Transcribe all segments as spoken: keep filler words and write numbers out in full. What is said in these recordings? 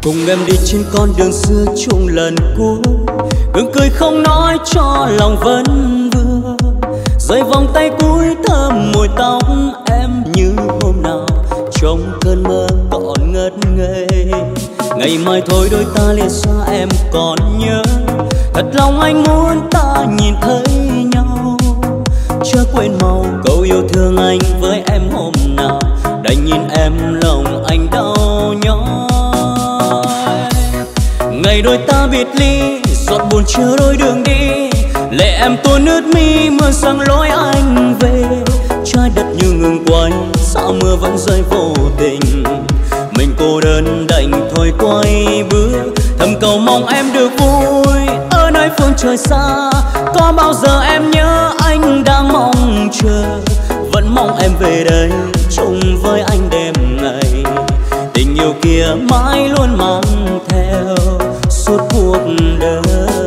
Cùng em đi trên con đường xưa chung lần cuối, gương cười không nói cho lòng vẫn vương. Rơi vòng tay cuối thơm mùi tóc em như hôm nào trong cơn mơ còn ngất ngây. Ngày mai thôi đôi ta lìa xa em còn nhớ, thật lòng anh muốn ta nhìn thấy nhau. Chớ quên mau câu yêu thương anh với em hôm nào, đành nhìn em lòng anh đau nhói. Ngày đôi ta biệt ly giọt buồn chưa đôi đường đi, lệ em tuôn ướt mi mưa sang lối anh về. Trái đất như ngừng quay sao mưa vẫn rơi vô tình, mình cô đơn đành thôi quay bước. Thầm cầu mong em được vui ở nơi phương trời xa, có bao giờ em nhớ anh đang mong chờ. Vẫn mong em về đây chung với anh đêm ngày, tình yêu kia mãi luôn mang theo suốt cuộc đời.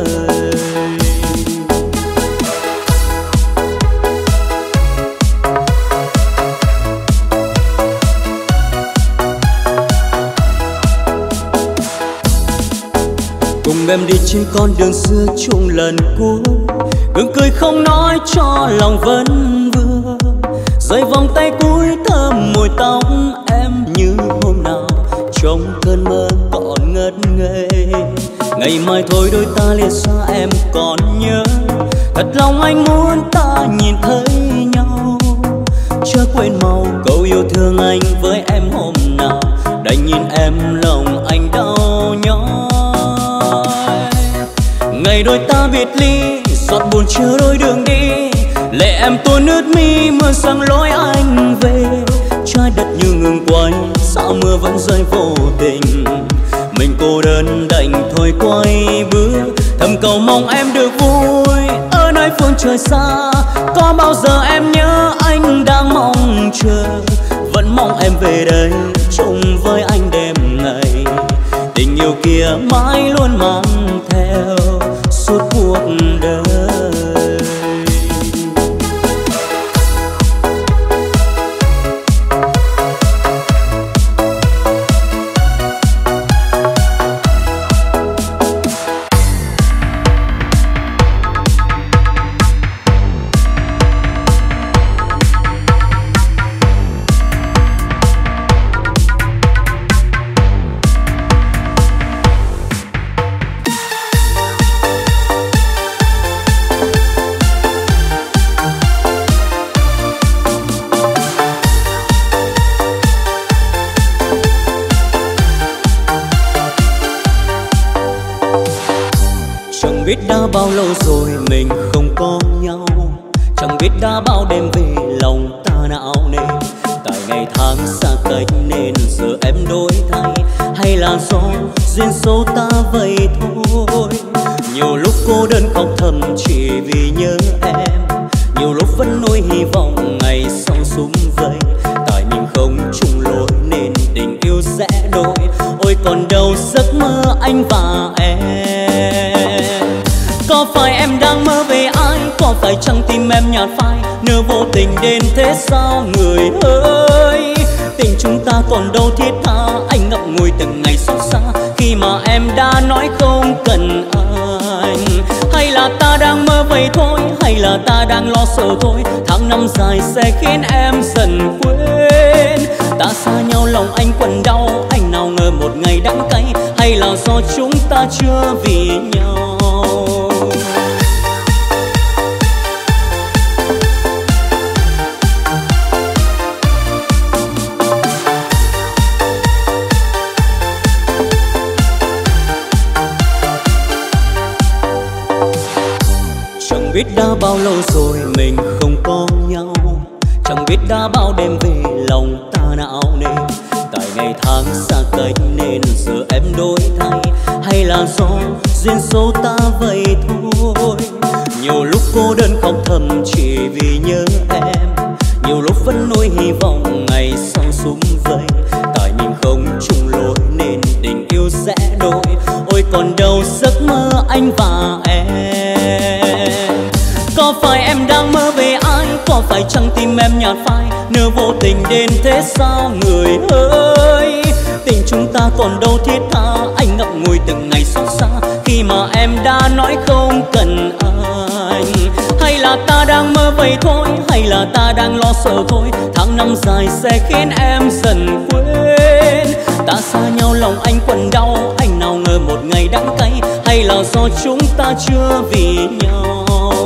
Cùng em đi trên con đường xưa chung lần cuối, gương cười không nói cho lòng vẫn vương. Rơi vòng tay cuối thơm mùi tóc em như hôm nào trong cơn mơ còn ngất ngây. Ngày mai thôi đôi ta lìa xa em còn nhớ, thật lòng anh muốn ta nhìn thấy nhau. Chớ quên mau câu yêu thương anh với em hôm nào, đành nhìn em lòng anh đau nhói. Ngày đôi ta biệt ly giọt buồn chưa đôi đường đi, lệ em tuôn ướt mi mưa sang lối anh về. Trái đất như ngừng quay sao mưa vẫn rơi vô tình, mình cô đơn đành thôi quay bước. Thầm cầu mong em được vui ở nơi phương trời xa, có bao giờ em nhớ anh đang mong chờ. Vẫn mong em về đây chung với anh đêm ngày, tình yêu kia mãi luôn mang theo suốt cuộc đời. Biết đã bao lâu rồi mình không có nhau, chẳng biết đã bao đêm về lòng ta não nề. Tại ngày tháng xa cách nên giờ em đổi thay, hay là do duyên số ta vậy thôi. Nhiều lúc cô đơn khóc thầm chỉ vì nhớ em, nhiều lúc vẫn nuôi hy vọng ngày sau sum vầy. Tại mình không chung lối nên tình yêu sẽ đổi, ôi còn đâu giấc mơ anh và em. Có phải em đang mơ về ai, có phải chăng tim em nhạt phai, nỡ vô tình đến thế sao người ơi. Tình chúng ta còn đâu thiết tha, anh ngậm ngùi từng ngày xót xa khi mà em đã nói không cần anh. Hay là ta đang mơ vậy thôi, hay là ta đang lo sợ thôi, tháng năm dài sẽ khiến em dần quên. Ta xa nhau lòng anh quặn đau, anh nào ngờ một ngày đắng cay, hay là do chúng ta chưa vì nhau. Chẳng biết đã bao lâu rồi mình không có nhau, chẳng biết đã bao đêm về lòng ta não nề. Tại ngày tháng xa cách nên giờ em đổi thay, hay là do duyên số ta vậy thôi. Nhiều lúc cô đơn khóc thầm chỉ vì nhớ em, nhiều lúc vẫn nuôi hy vọng ngày sau sum vầy. Tại mình không chung lối nên tình yêu sẽ đổi, ôi còn đâu giấc mơ anh và em. Có phải em đang mơ về ai, có phải chăng tim em nhạt phai, nỡ vô tình đến thế sao người ơi. Tình chúng ta còn đâu thiết tha, khi mà em đã nói không cần anh? Hay là ta đang mơ vậy thôi, hay là ta đang lo sợ thôi? Tháng năm dài sẽ khiến em dần quên. Ta xa nhau lòng anh quặn đau, anh nào ngờ một ngày đắng cay. Hay là do chúng ta chưa vì nhau?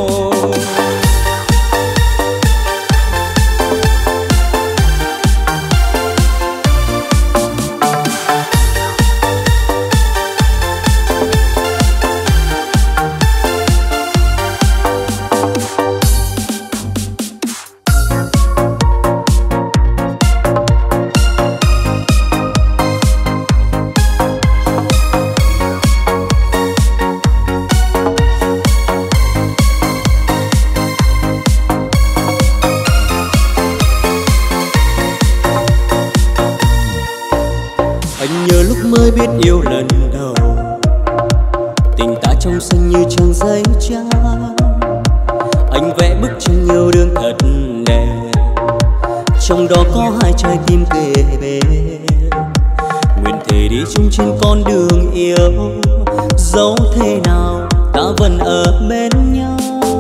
Mới biết yêu lần đầu, tình ta trong xanh như trang giấy trắng. Anh vẽ bức tranh yêu đương thật đẹp, trong đó có hai trái tim kề bên. Nguyện thề đi chung trên con đường yêu, dẫu thế nào ta vẫn ở bên nhau.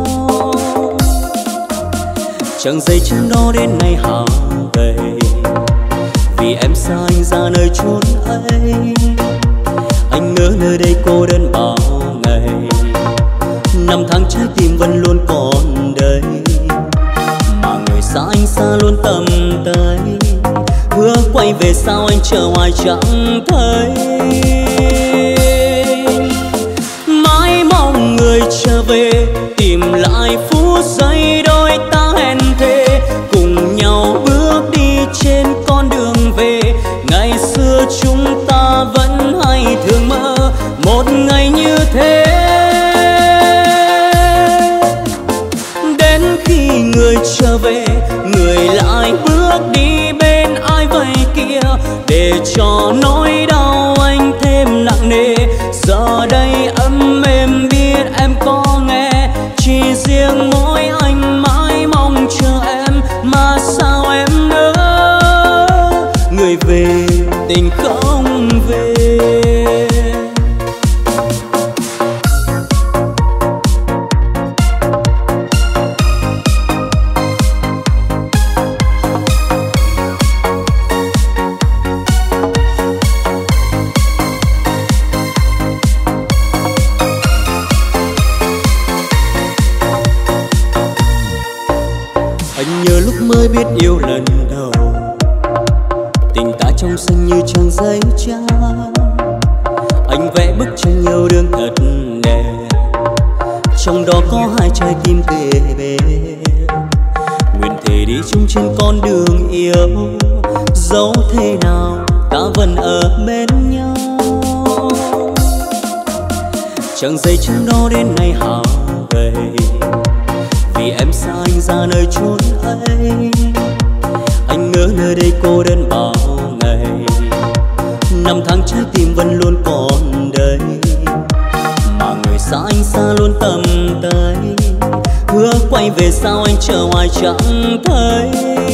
Trang giấy trắng đó đến nay hao gầy, vì em xa anh ra nơi chốn ấy. Anh ngỡ nơi đây cô đơn bao ngày, năm tháng trái tim vẫn luôn còn đây. Mà người xa anh xa luôn tầm tay, hứa quay về sao anh chờ hoài chẳng thấy. Mãi mong người trở về, tìm lại phút giây đôi ta hẹn thề, cùng nhau bước đi trên con đường về. Ngày xưa chúng ta vẫn hay thường mơ một ngày như thế. Đến khi người trở về, người lại bước đi bên ai vậy kia, để cho nỗi đau anh thêm nặng nề. Giờ đây ấm êm biết em có nghe, chỉ riêng mỗi anh mãi mong chờ em. Mà sao em nỡ người về tình không về? Anh nhớ lúc mới biết yêu lần đầu, tình ta trong xanh như trang giấy trắng. Anh vẽ bức tranh yêu đương thật đẹp, trong đó có hai trái tim kề bên. Nguyện thề đi chung trên con đường yêu, dẫu thế nào ta vẫn ở bên nhau. Trang giấy trắng đó đến nay hao gầy, vì em xa anh ra nơi chốn ấy. Anh ngỡ nơi đây cô đơn bao ngày, năm tháng trái tim vẫn luôn còn đây. Mà người xa anh xa luôn tầm tay, hứa quay về sao anh chờ hoài chẳng thấy.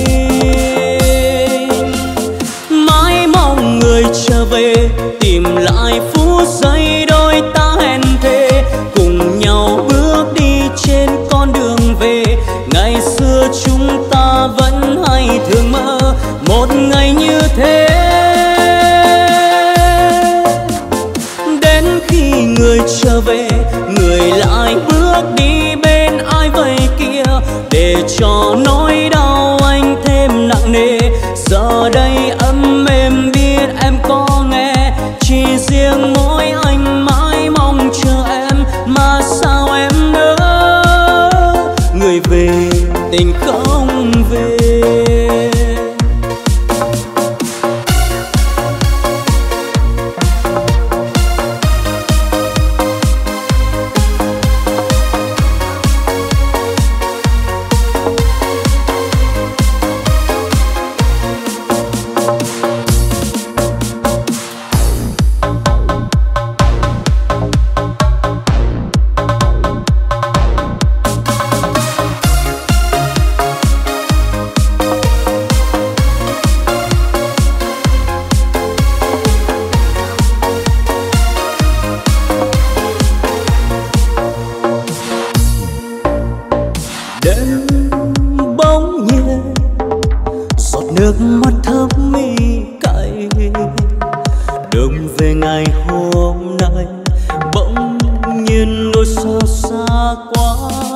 Mãi mong người trở về, tìm lại phút giây đôi ta hẹn thề, cùng nhau bước đi trên con đường về. Ngày xưa chúng ta vẫn hay thường mơ một ngày như thế. Đến khi người trở về, người lại bước đi bên ai vậy kia, để cho nỗi đau anh thêm nặng nề. Giờ đây ấm êm biết em có nghe, chỉ riêng mỗi anh mãi mong chờ em. Mà sao em nỡ người về tình không về? nước mắt thấm mi cay. Đường về ngày hôm nay bỗng nhiên đôi sao xa quá.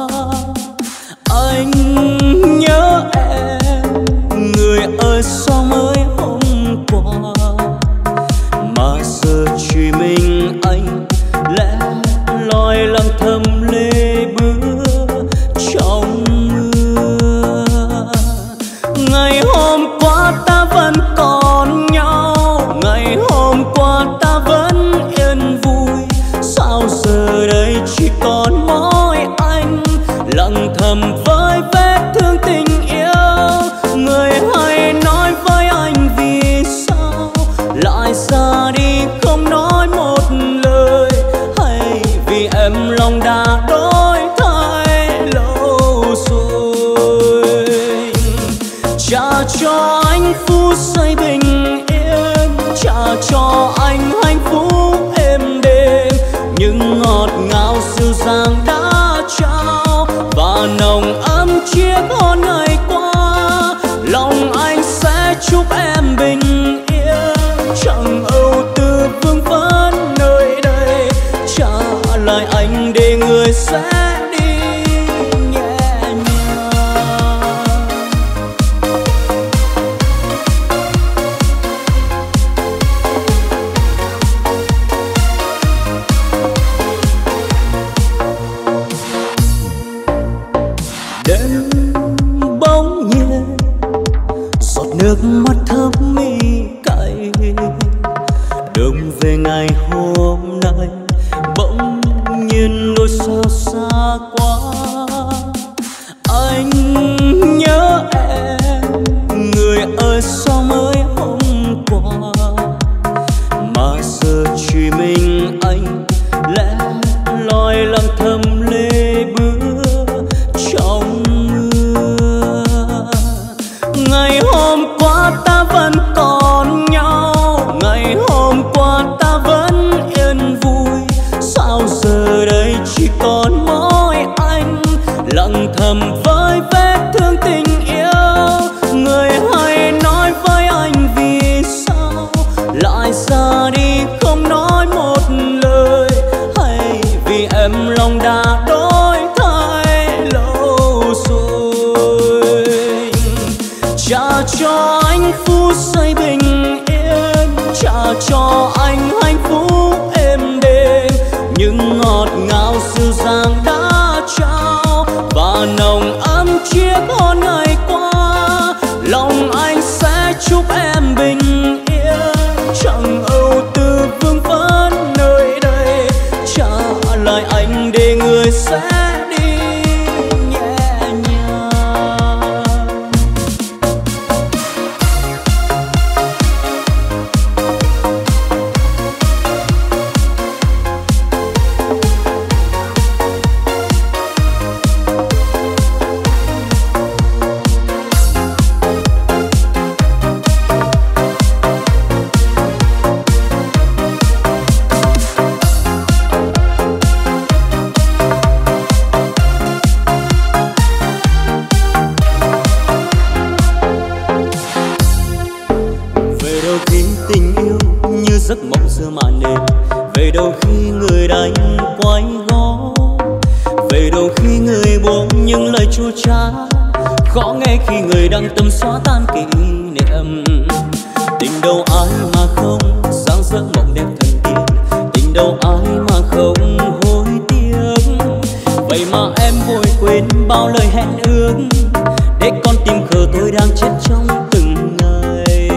Anh nhớ em, người ơi sao mới hôm qua mà giờ chỉ mình anh lẽ loi lặng thầm lê bước trong mưa. Ngày hôm qua ta vẫn còn nhau, ngày hôm qua ta vẫn yên vui. Sao giờ đây chỉ còn mỗi anh lặng thầm với vết thương tình yêu. Người hãy nói với anh vì sao lại ra đi không nói một lời, hay vì em lòng đã đổi thay lâu rồi. Trả cho anh phút giây bình yên, trả cho anh hạnh phúc êm đềm, những ngọt ngào dịu dàng đã trao và nồng ấm chiếc hôn ngày qua. Lòng anh sẽ chúc em bình yên, chẳng âu tư vương vấn nơi đây. Trả lại anh để người sẽ đi nhẹ nhàng. Đêm bỗng nhiên giọt nước mắt thấm mi cay. Đường về ngày hôm nay bỗng nhiên đôi sao xa quá. Anh nhớ em, người ơi sao mới hôm qua mà giờ chỉ mình anh lẽ loi lặng thầm lê bước trong mưa. Ngày hôm qua ta vẫn còn nhau, ngày hôm qua ta vẫn yên vui. Sao giờ đây chỉ còn mỗi anh lặng thầm với vết thương tình yêu. Người hãy nói với anh vì sao lại ra đi không nói một lời, hay vì em lòng đã đổi thay lâu rồi. Trả cho anh phút giây bình yên, trả cho anh hạnh phúc êm đềm, những ngọt ngào dịu dàng đã trao và nồng ấm chiếc hôn ngày qua. Lòng anh sẽ chúc em bình yên, chẳng âu tư vương vấn nơi đây. Trả lại anh để người sẽ đi nhẹ nhàng. Về đâu khi tình yêu như giấc mộng xưa mà nên, về đâu khi người đánh quay gót, về đâu khi người buông những lời chua chát, khó nghe khi người đang tâm xóa tan kỷ niệm. Tình đâu ai mà không sáng giấc mộng đẹp thần tiên, tình đâu ai mà không hối tiếc. Vậy mà em vội quên bao lời hẹn ước, để con tim khờ tôi đang chết trong từng ngày.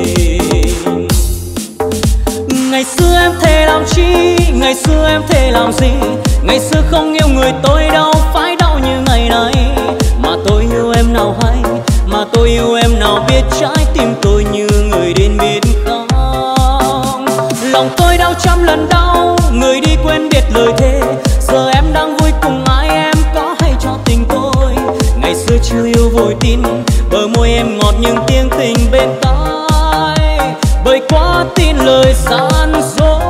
Ngày xưa em thề làm chi, ngày xưa em thề làm gì, ngày xưa không yêu người tôi đâu phải đau như ngày này. Mà tôi yêu em nào hay, mà tôi yêu em nào biết trái tim tôi như người đến biết không. Lòng tôi đau trăm lần đau, người đi quên biệt lời thề. Giờ em đang vui cùng ai, em có hay cho tình tôi. Ngày xưa chưa yêu vội tin, bờ môi em ngọt nhưng tiếng tình bên tai, bởi quá tin lời gian dối.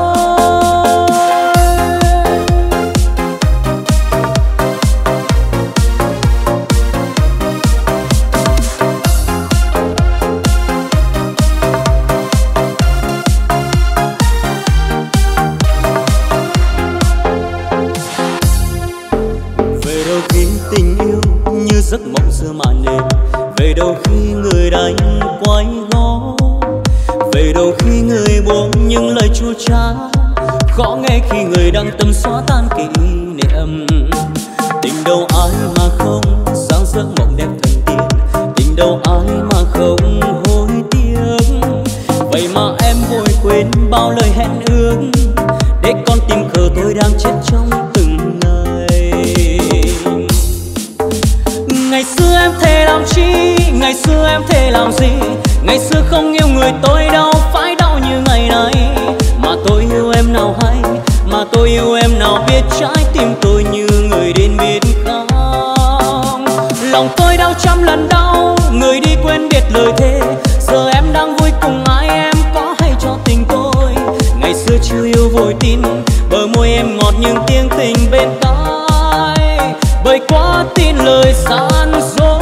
đâu khi người đánh quay gó, về đâu khi người buông những lời chua chát, khó nghe khi người đang tâm xóa tan kỷ niệm. Tình đâu ai mà không sáng giấc mộng đẹp thần tiên, tình đâu ai mà không hối tiếc. Vậy mà em vội quên bao lời hẹn ước, để con tim khờ tôi đang chết trong từng ngày. Ngày xưa em thề làm chi, ngày xưa em thề làm gì, ngày xưa không yêu người tôi đâu phải đau như ngày nay. Mà tôi yêu em nào hay, mà tôi yêu em nào biết trái tim tôi như người đến biết không. Lòng tôi đau trăm lần đau, người đi quên biệt lời thề. Giờ em đang vui cùng ai, em có hay cho tình tôi. Ngày xưa chưa yêu vội tin, bờ môi em ngọt nhưng tiếng tình bên tai, bởi quá tin lời gian dối.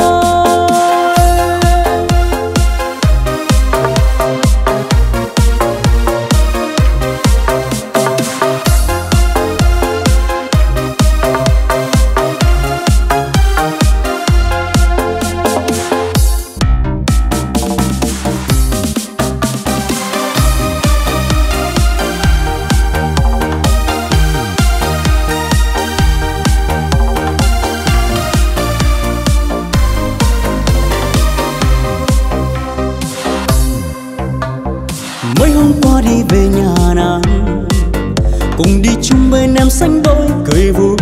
Đi về nhà nàng cùng đi chung bên em xanh đôi cười vui.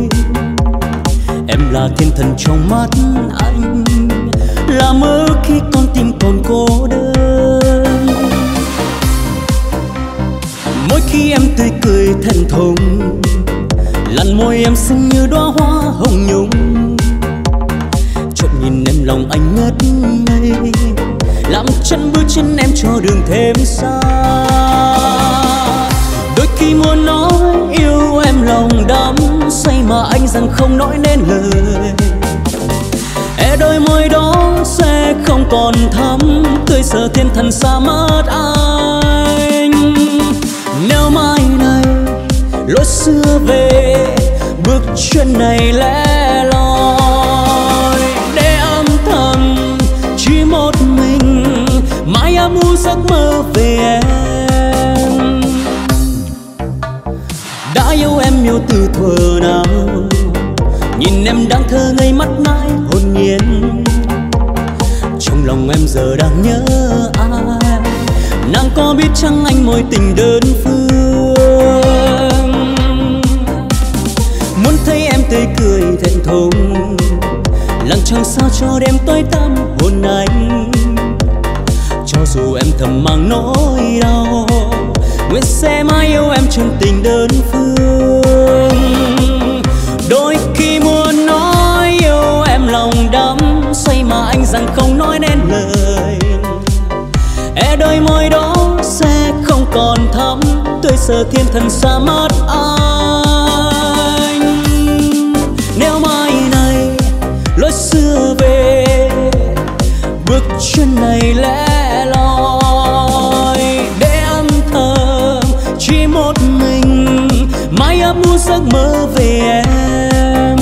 Em là thiên thần trong mắt anh, là mơ khi con tim còn cô đơn. Mỗi khi em tươi cười thẹn thùng, làn môi em xinh như đóa hoa hồng nhung. Trộm nhìn em lòng anh ngất ngây, làm chân bước chân em cho đường thêm xa. Đôi khi muốn nói yêu em lòng đắm say, mà anh rằng không nói nên lời. E đôi môi đó sẽ không còn thắm tươi, giờ thiên thần xa mất anh. Nếu mai này lối xưa về, bước chân này lẻ loi, để âm thầm chỉ một mình mãi em u giấc mơ về em. Đã yêu em yêu từ thuở nào, nhìn em đang thơ ngây mắt nãi hồn nhiên. Trong lòng em giờ đang nhớ ai, nàng có biết chăng anh mối tình đơn phương. Muốn thấy em tươi cười thẹn thùng, lặng chẳng sao cho đêm tối tăm hồn anh. Cho dù em thầm mang nỗi đau, nguyện sẽ mãi yêu em trong tình đơn phương. Đôi khi muốn nói yêu em lòng đắm say, mà anh rằng không nói nên lời. E đôi môi đó sẽ không còn thắm tươi, giờ thiên thần xa mất anh. Nếu mai này lối xưa về, bước chân này lẻ loi, để âm thầm chỉ một mình mãi ấp ủ giấc mơ về em.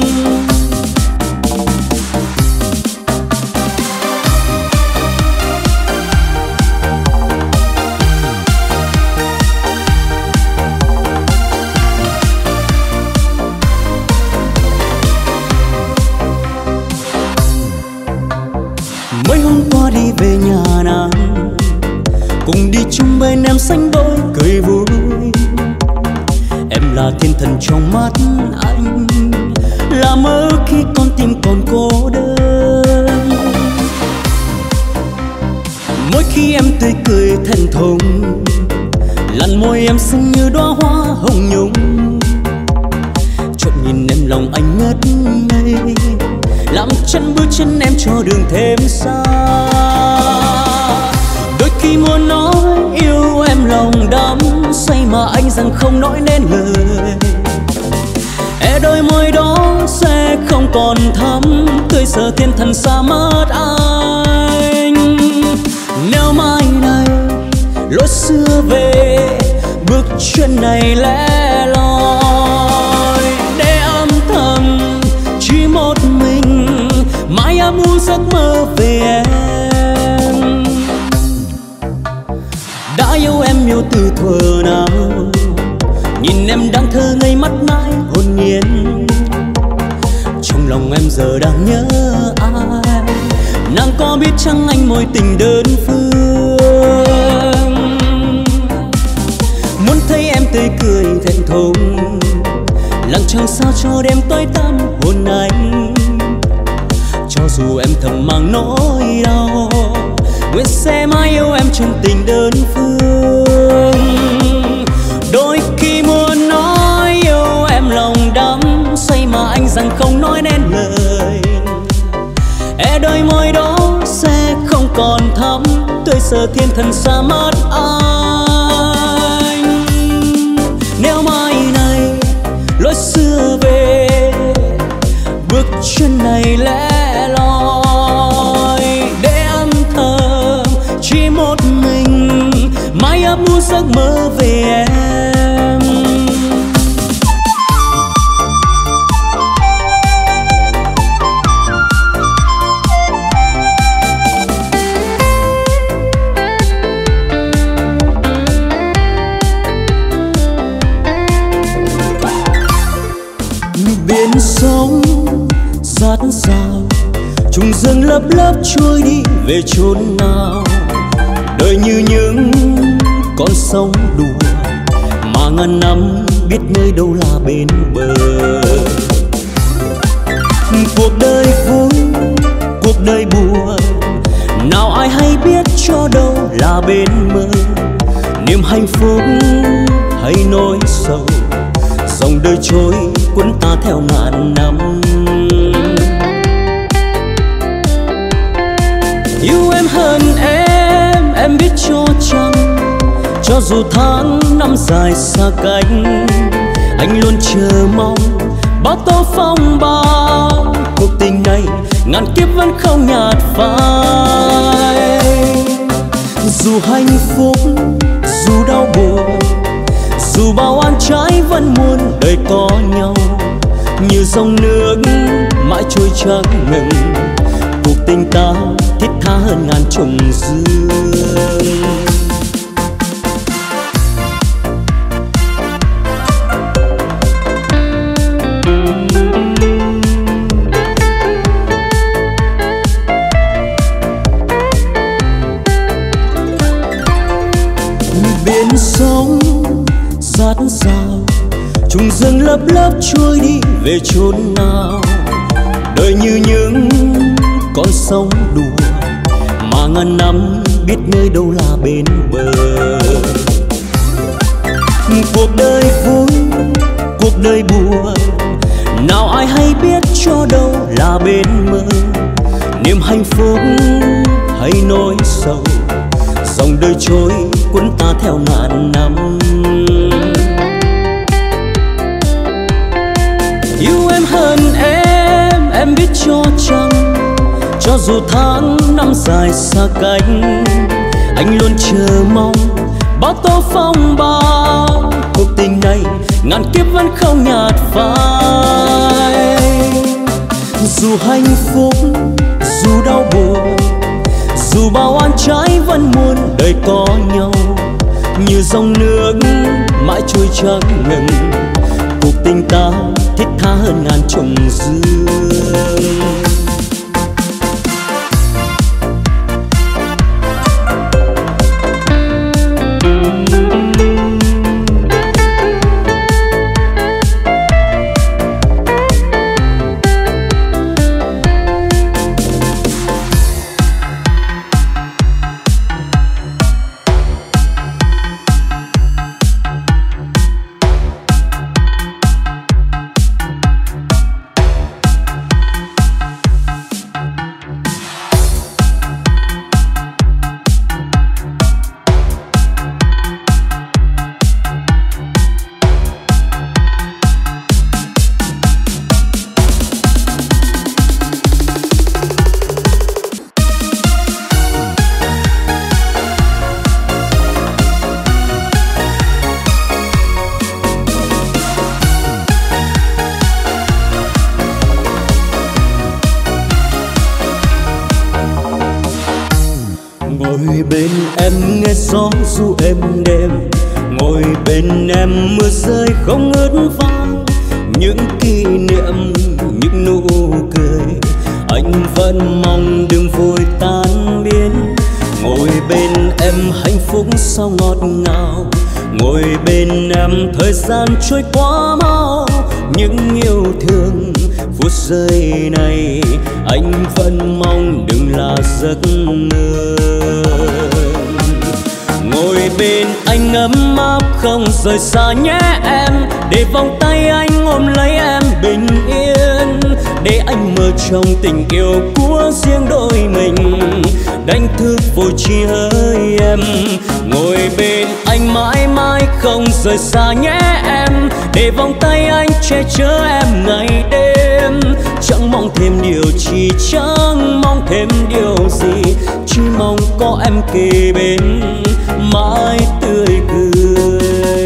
Mấy hôm qua đi về nhà nàng, cùng đi chung bên em xanh đôi cười vui. Em là thiên thần trong mắt anh, là mơ khi con tim còn cô đơn. Mỗi khi em tươi cười thẹn thùng, làn môi em xinh như đóa hoa hồng nhung. Trộm nhìn em lòng anh ngất ngây, làm chân bước chân em cho đường thêm xa. Đôi khi muốn nói yêu em lòng đắm say, mà anh rằng không nói nên lời. E đôi môi đó sẽ không còn thắm tươi, giờ thiên thần xa mất anh. Nếu mai này lối xưa về, bước chân này lẻ loi, để âm thầm chỉ một mình mãi ấp ấp ủ giấc mơ về em. Đã yêu em yêu từ thuở nào, nhìn em đang thơ ngây mắt mãi hồn nhiên. Trong lòng em giờ đang nhớ ai, nàng có biết chăng anh mối tình đơn phương. Muốn thấy em tươi cười thẹn thùng, lặng chẳng sao cho đêm tối tăm hồn anh. Cho dù em thầm mang nỗi đau, nguyện sẽ mãi yêu em trong tình đơn phương. Đôi khi muốn nói yêu em lòng đắm say mà anh rằng không nói nên lời. E đôi môi đó sẽ không còn thắm, tươi giờ thiên thần xa mất anh. Nếu mai này lối xưa về, bước chân này lẻ loi để âm thầm chỉ một mình mãi ấp ủ giấc mơ về em. Biển sóng sát sao, trùng dương lấp lấp trôi đi về chốn nào. Đời như những con sông đùa mà ngàn năm biết nơi đâu là bên bờ. Cuộc đời vui, cuộc đời buồn, nào ai hay biết cho đâu là bên mơ. Niềm hạnh phúc hay nỗi sầu, dòng đời trôi cuốn ta theo ngàn năm. Yêu em hơn em, em biết cho chăng, cho dù tháng năm dài xa cách, anh luôn chờ mong bao tố phong ba. Cuộc tình này ngàn kiếp vẫn không nhạt phai. Dù hạnh phúc, dù đau buồn, dù bao oan trái vẫn muôn đời có nhau. Như dòng nước mãi trôi chẳng ngừng, cuộc tình ta thiết tha hơn ngàn trùng dương. Biển sóng sát sao, trùng dương lấp lấp trôi đi về chốn nào. Đời như những con sông đùa mà ngàn năm biết nơi đâu là bên bờ. Cuộc đời vui, cuộc đời buồn, nào ai hay biết cho đâu là bên mơ. Niềm hạnh phúc hay nỗi sầu, dòng đời trôi cuốn ta theo ngàn năm. Yêu em hơn em, em biết cho chăng, cho dù tháng năm dài xa cách, anh luôn chờ mong bao tố phong ba. Cuộc tình này ngàn kiếp vẫn không nhạt phai. Dù hạnh phúc, dù đau buồn, dù bao oan trái vẫn muôn đời có nhau. Như dòng nước mãi trôi chẳng ngừng, cuộc tình ta thiết tha hơn ngàn trùng dương. Ngồi bên em nghe gió ru êm đêm, ngồi bên em mưa rơi không ngớt vang. Những kỷ niệm, những nụ cười, anh vẫn mong đừng vội tan biến. Ngồi bên em hạnh phúc sao ngọt ngào, ngồi bên em thời gian trôi quá mau. Những yêu thương phút giây này anh vẫn mong đừng là giấc mơ. Ngồi bên anh ấm áp không rời xa nhé em, để vòng tay anh ôm lấy em bình yên. Để anh mơ trong tình yêu của riêng đôi mình, đánh thức vô tri hỡi em. Ngồi bên anh mãi mãi không rời xa nhé em, để vòng tay anh che chở em ngày đêm. Chẳng mong thêm điều chi, chẳng mong thêm điều gì, chỉ mong có em kề bên mãi tươi cười.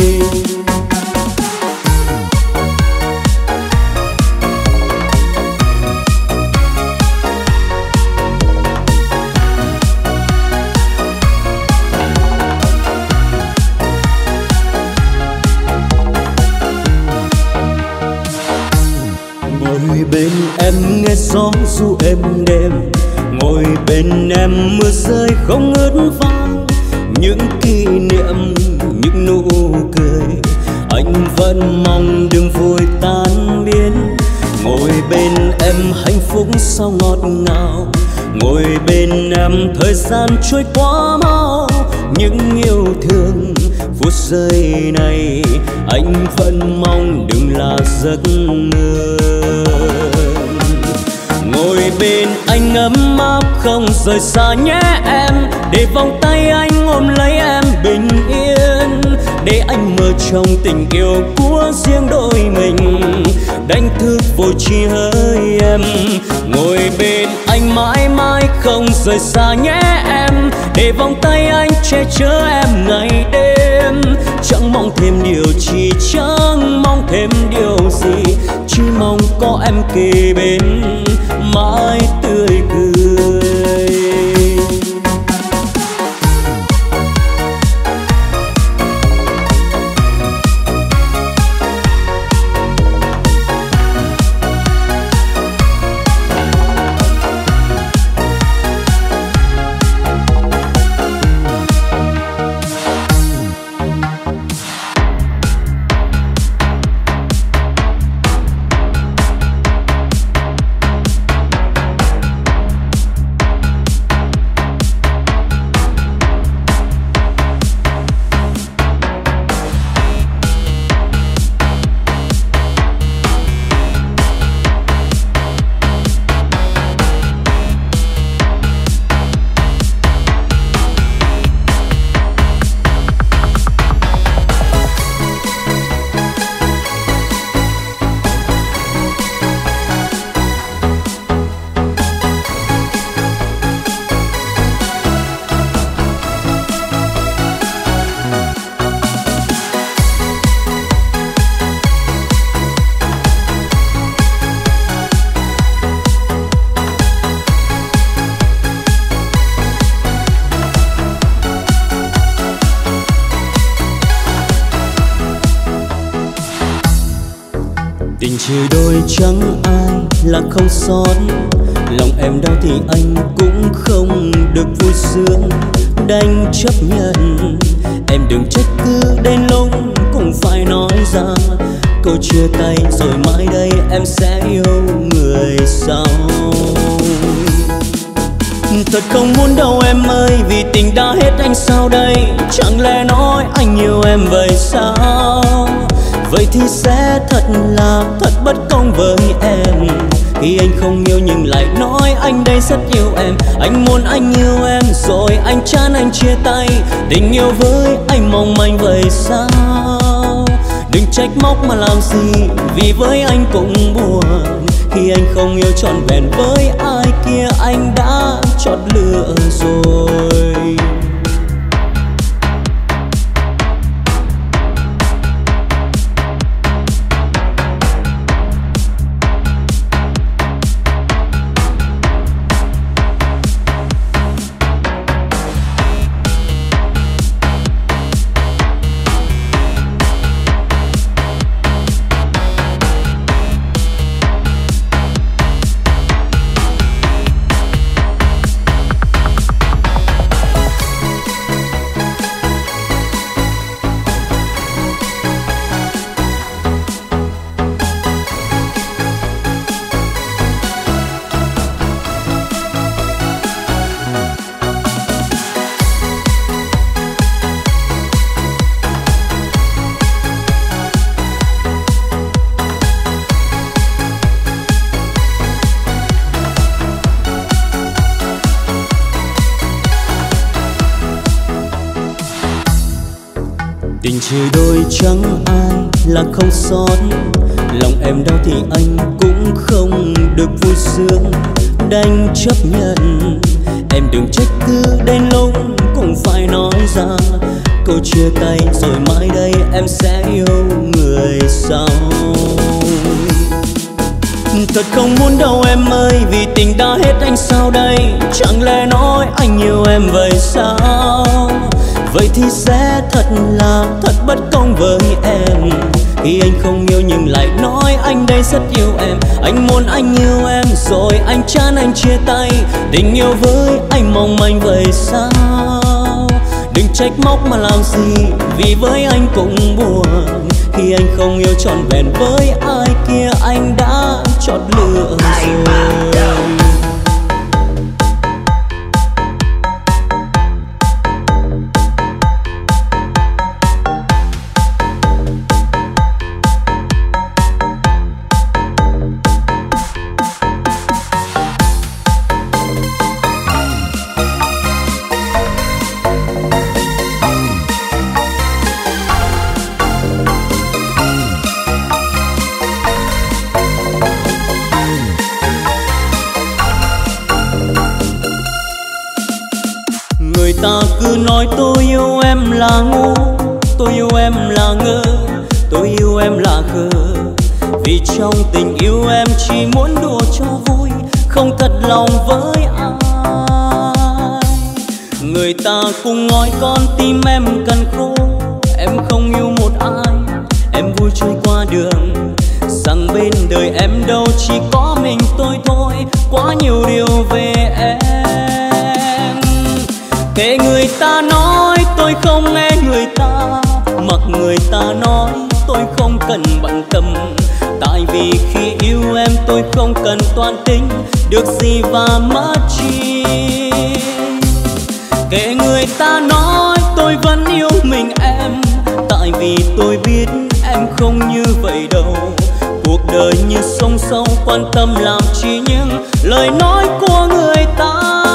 Ngồi bên em nghe gió ru êm đêm, ngồi bên em mưa rơi không ngớt vang. Những kỷ niệm, những nụ cười, anh vẫn mong đừng vội tan biến. Ngồi bên em hạnh phúc sao ngọt ngào, ngồi bên em thời gian trôi quá mau. Những yêu thương phút giây này anh vẫn mong đừng là giấc mơ. Ngồi bên anh ấm áp không rời xa nhé em, để vòng tay anh ôm lấy em bình yên. Để anh mơ trong tình yêu của riêng đôi mình, đánh thức vô tri hỡi em. Ngồi bên anh mãi mãi không rời xa nhé em, để vòng tay anh che chở em ngày đêm. Chẳng mong thêm điều chi, chẳng mong thêm điều gì, chỉ mong có em kề bên mãi tươi cười. Tình chỉ đôi chẳng ai là không sót, lòng em đau thì anh cũng không được vui sướng. Đành chấp nhận, em đừng trách cứ đến lúc cũng phải nói ra câu chia tay, rồi mai đây em sẽ yêu người sau. Thật không muốn đâu em ơi, vì tình đã hết anh sao đây? Chẳng lẽ nói anh yêu em vậy sao? Vậy thì sẽ thật là thật bất công với em, khi anh không yêu nhưng lại nói anh đây rất yêu em. Anh muốn anh yêu em rồi anh chán anh chia tay, tình yêu với anh mong manh vậy sao? Đừng trách móc mà làm gì, vì với anh cũng buồn, khi anh không yêu trọn vẹn với ai kia anh đã chót lựa rồi. trời đôi chẳng ai là không sót, lòng em đau thì anh cũng không được vui sướng, đành chấp nhận. Em đừng trách cứ đến lúc cũng phải nói ra câu chia tay, rồi mai đây em sẽ yêu người sau. Thật không muốn đâu em ơi, vì tình đã hết anh sao đây? Chẳng lẽ nói anh yêu em vậy sao? Vậy thì sẽ thật là thật bất công với em, khi anh không yêu nhưng lại nói anh đây rất yêu em. Anh muốn anh yêu em rồi anh chán anh chia tay, tình yêu với anh mong manh vậy sao? Đừng trách móc mà làm gì, vì với anh cũng buồn, khi anh không yêu trọn vẹn với ai kia anh đã chót lựa rồi. Ta cứ nói tôi yêu em là ngu, tôi yêu em là ngơ, tôi yêu em là khờ, vì trong tình yêu em chỉ muốn đùa cho vui, không thật lòng với ai. Người ta cùng nói con tim em cần khô, em không yêu một ai, em vui trôi qua đường, rằng bên đời em đâu chỉ có mình tôi thôi, quá nhiều điều về em. Kệ người ta nói tôi không nghe người ta, mặc người ta nói tôi không cần bận tâm, tại vì khi yêu em tôi không cần toan tính được gì và mất chi. Kệ người ta nói tôi vẫn yêu mình em, tại vì tôi biết em không như vậy đâu. Cuộc đời như sông sâu quan tâm làm chi những lời nói của người ta.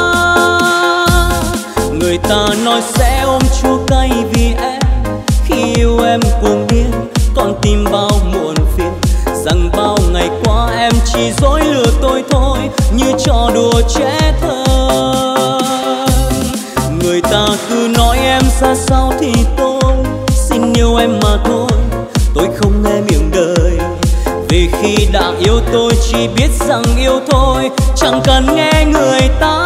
Người ta nói sẽ ôm chua cay vì em, khi yêu em cuồng điên còn tìm bao muộn phiền, rằng bao ngày qua em chỉ dối lừa tôi thôi, như trò đùa trẻ thơ. Người ta cứ nói em ra sao thì tôi xin yêu em mà thôi, tôi không nghe miệng đời, vì khi đã yêu tôi chỉ biết rằng yêu thôi, chẳng cần nghe người ta.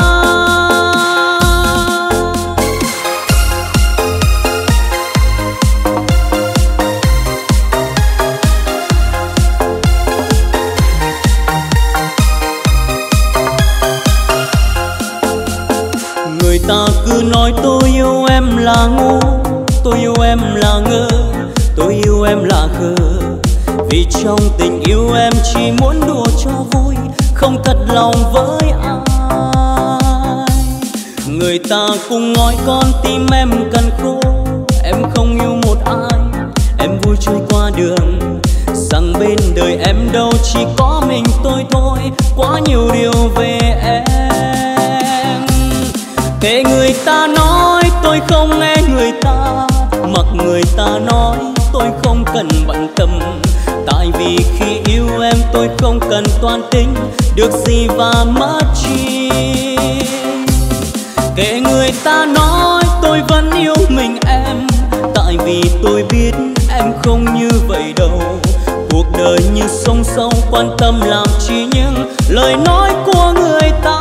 Người ta cứ nói tôi yêu em là ngu, tôi yêu em là ngơ, tôi yêu em là khờ, vì trong tình yêu em chỉ muốn đùa cho vui, không thật lòng với ai. Người ta cùng nói con tim em cần khô, em không yêu một ai, em vui trôi qua đường, rằng bên đời em đâu chỉ có mình tôi thôi, quá nhiều điều về em. Kệ người ta nói tôi không nghe người ta, mặc người ta nói tôi không cần bận tâm, tại vì khi yêu em tôi không cần toan tính được gì và mất chi. Kệ người ta nói tôi vẫn yêu mình em, tại vì tôi biết em không như vậy đâu. Cuộc đời như sông sâu quan tâm làm chi những lời nói của người ta.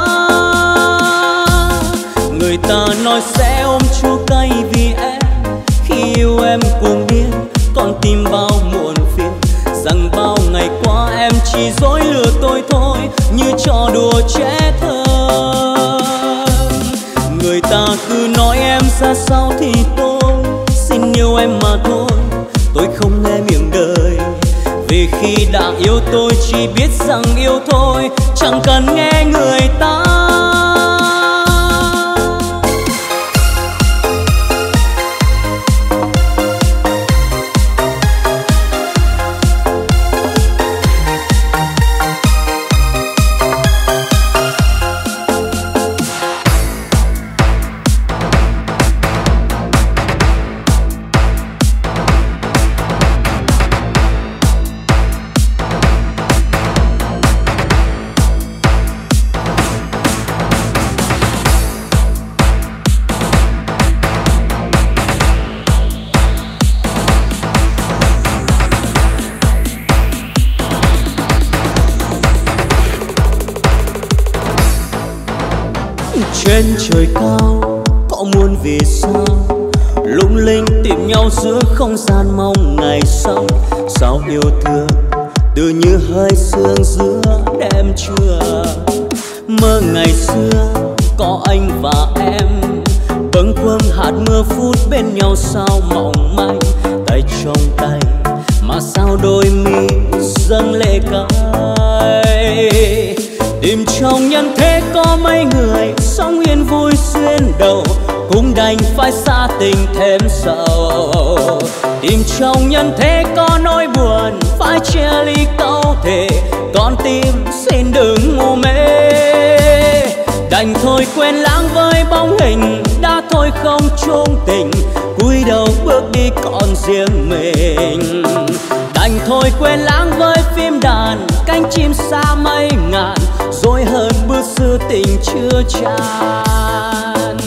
Người ta nói sẽ ôm chua cay vì em, khi yêu em cuồng điên còn tìm bao muộn phiền, rằng bao ngày qua em chỉ dối lừa tôi thôi, như trò đùa trẻ thơ. Người ta cứ nói em ra sao thì tôi xin yêu em mà thôi, tôi không nghe miệng đời, vì khi đã yêu tôi chỉ biết rằng yêu thôi, chẳng cần nghe người ta. Trên trời cao có muôn vì sao lung linh tìm nhau giữa không gian mong ngày sau. Sao yêu thương từ như hơi sương giữa đêm trưa. Mơ ngày xưa có anh và em bâng khuâng hạt mưa phút bên nhau sao mỏng manh. Tay trong tay mà sao đôi mi dâng lệ cay. Tìm trong nhân thế có mấy người sống yên vui xuyên đầu, cũng đành phải xa tình thêm sầu. Tìm trong nhân thế có nỗi buồn phải chia ly câu thề, con tim xin đừng ngu mê. Đành thôi quên lãng với bóng hình, đã thôi không chung tình, cúi đầu bước đi còn riêng mình. Đành thôi quên lãng với phim đàn, cánh chim xa mây ngàn, dối hơn bữa xưa tình chưa tràn.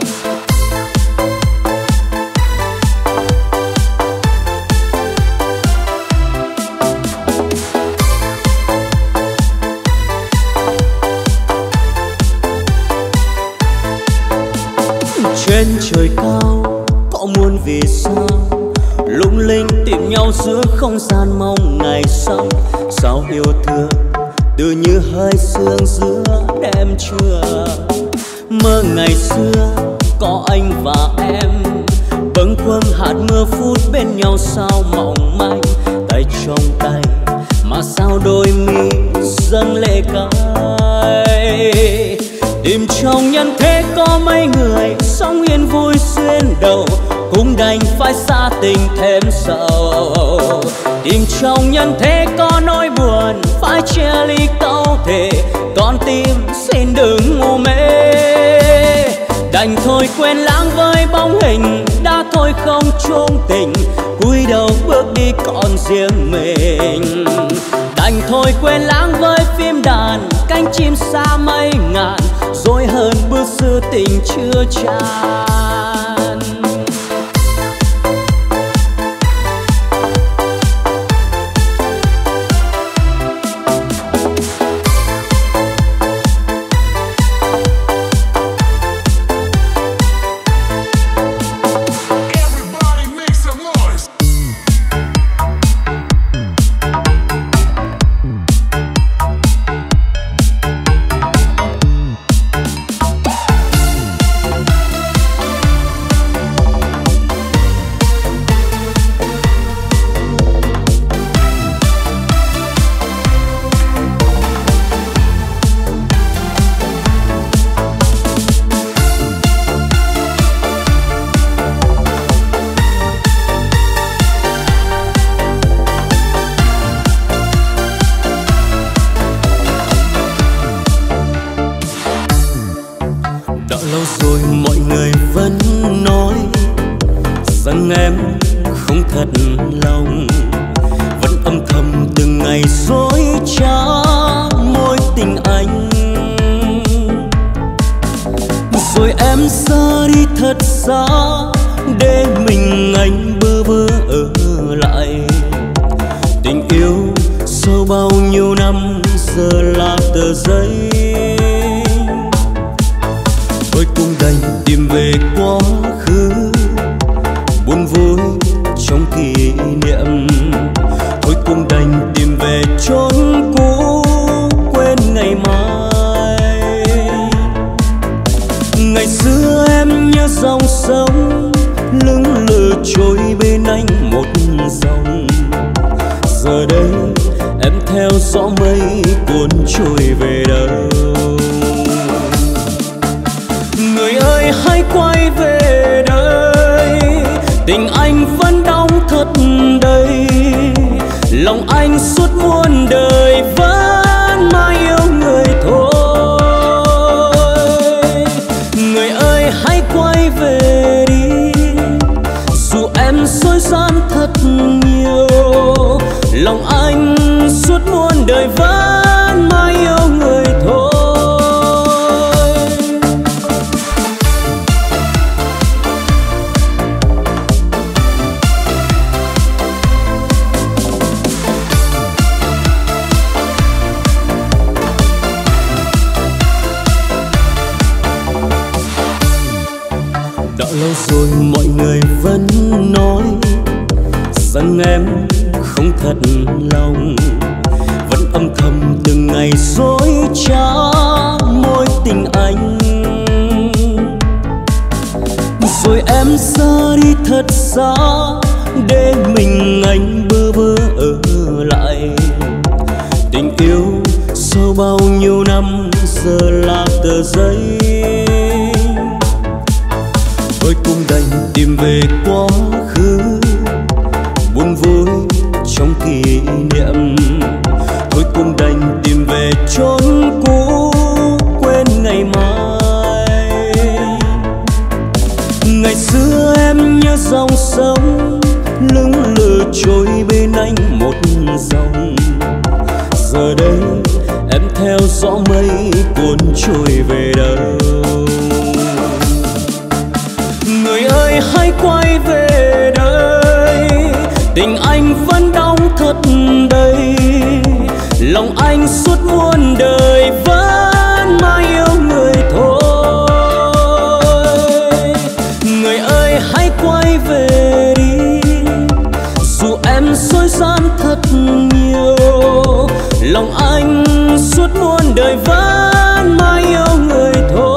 Trên trời cao có muôn vì sao lung linh tìm nhau giữa không gian mong ngày sau. Sao yêu thương từ như hơi sương giữa đêm trưa. Mơ ngày xưa có anh và em bâng khuâng hạt mưa phút bên nhau sao mỏng manh. Tay trong tay mà sao đôi mi dâng lệ cay. Tìm trong nhân thế có mấy người sống yên vui xuyên đầu, cũng đành phải xa tình thêm sầu. Tìm trong nhân thế có nỗi buồn phải chia ly câu thề, con tim xin đừng ngu mê. Đành thôi quên lãng với bóng hình, đã thôi không chung tình, cúi đầu bước đi còn riêng mình. Đành thôi quên lãng với phim đàn, cánh chim xa mây ngàn, dối hơn bữa xưa tình chưa tràn. Em không thật lòng, vẫn âm thầm từng ngày dối trá mối tình anh. Rồi em ra đi thật xa để mình anh bơ vơ ở lại. Tình yêu sau bao nhiêu năm giờ là tờ giấy, tôi cũng đành tìm về quá khứ buồn vui trong kỷ niệm. Tôi cũng đành tìm về chốn cũ quên ngày mai. Ngày xưa em như dòng sông lững lờ trôi bên anh một dòng. Giờ đây em theo gió mây cuốn trôi về đâu. Người ơi hãy quay về đây, tình anh vẫn đong thật đầy. Lòng anh suốt muôn đời vẫn mãi yêu người thôi. Người ơi hãy quay về đi, dù em dối gian thật nhiều. Lòng anh suốt muôn đời vẫn mãi yêu người thôi. Đã lâu rồi mọi người vẫn nói rằng em không thật lòng, vẫn âm thầm từng ngày dối trá mối tình anh. Rồi em ra đi thật xa để mình anh bơ vơ ở lại. Tình yêu sau bao nhiêu năm giờ là tờ giấy, tôi cũng đành tìm về quá khứ buồn vui trong kỷ niệm. Tôi cũng đành tìm về chốn cũ quên ngày mai. Ngày xưa em như dòng sông lững lờ trôi bên anh một dòng. Giờ đây em theo gió mây cuốn trôi về đâu. Người ơi hãy quay về đây, tình anh vẫn đong thật đầy. Lòng anh suốt muôn đời vẫn mãi yêu người thôi. Người ơi hãy quay về đi, dù em dối gian thật nhiều. Lòng anh suốt muôn đời vẫn mãi yêu người thôi.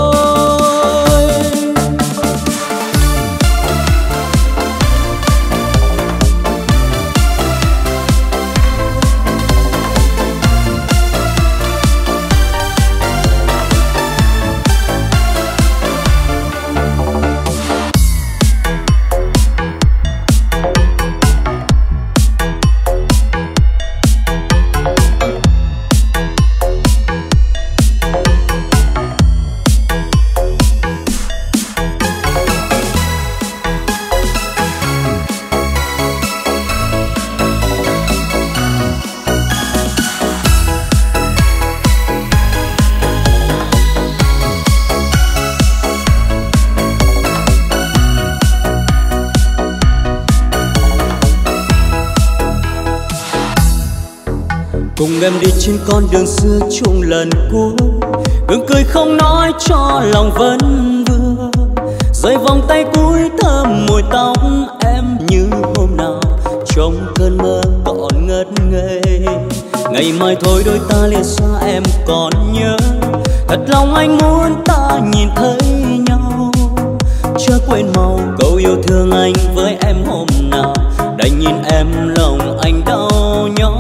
Cùng em đi trên con đường xưa chung lần cuối, gương cười không nói cho lòng vẫn vương. Rơi vòng tay cuối thơm mùi tóc em như hôm nào trong cơn mơ còn ngất ngây. Ngày mai thôi đôi ta lìa xa em còn nhớ, thật lòng anh muốn ta nhìn thấy nhau. Chớ quên mau câu yêu thương anh với em hôm nào, đành nhìn em lòng anh đau nhói.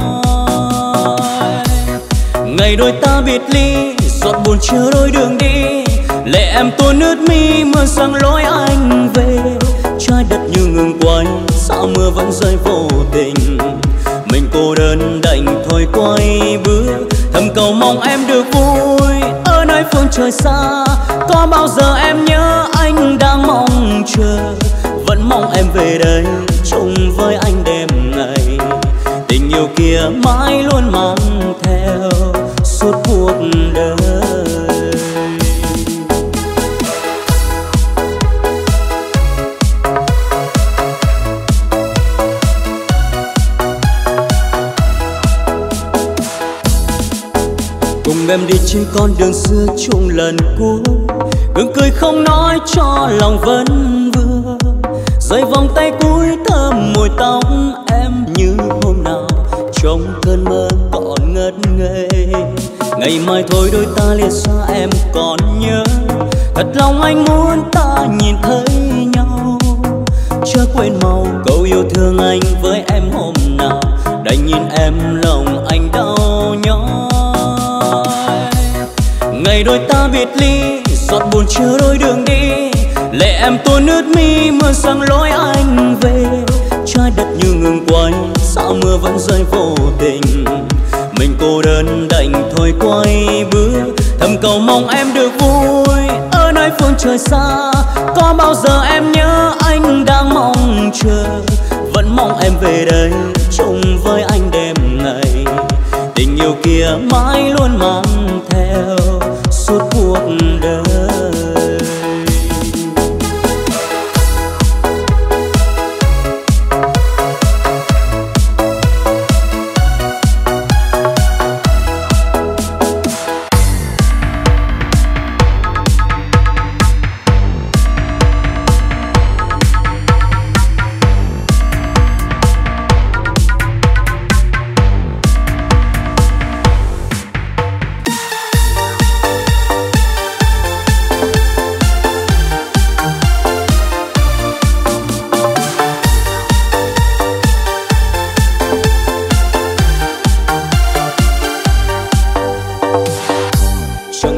Ngày đôi ta biệt ly, giọt buồn chờ đôi đường đi. Lệ em tuôn ướt mi mưa sang lối anh về. Trái đất như ngừng quay, sao mưa vẫn rơi vô tình. Mình cô đơn đành thôi quay bước, thầm cầu mong em được vui ở nơi phương trời xa. Có bao giờ em nhớ anh đang mong chờ, vẫn mong em về đây chung với anh đêm ngày. Tình yêu kia mãi luôn mang theo suốt cuộc đời. Cùng em đi trên con đường xưa chung lần cuối, gương cười không nói cho lòng vẫn vương. Rơi vòng tay cuối thơm mùi tóc em như hôm nào trong cơn mơ còn ngất ngây. Ngày mai thôi đôi ta lìa xa em còn nhớ, thật lòng anh muốn ta nhìn thấy nhau. Chớ quên mau câu yêu thương anh với em hôm nào, đành nhìn em lòng anh đau nhói. Ngày đôi ta biệt ly, giọt buồn chờ đôi đường đi. Lệ em tuôn ướt mi mưa sang lối anh về. Trái đất như ngừng quay, sao mưa vẫn rơi vô tình. Mình cô đơn đành thôi quay bước, thầm cầu mong em được vui ở nơi phương trời xa. Có bao giờ em nhớ anh đang mong chờ, vẫn mong em về đây chung với anh đêm ngày. Tình yêu kia mãi luôn mang theo suốt cuộc đời.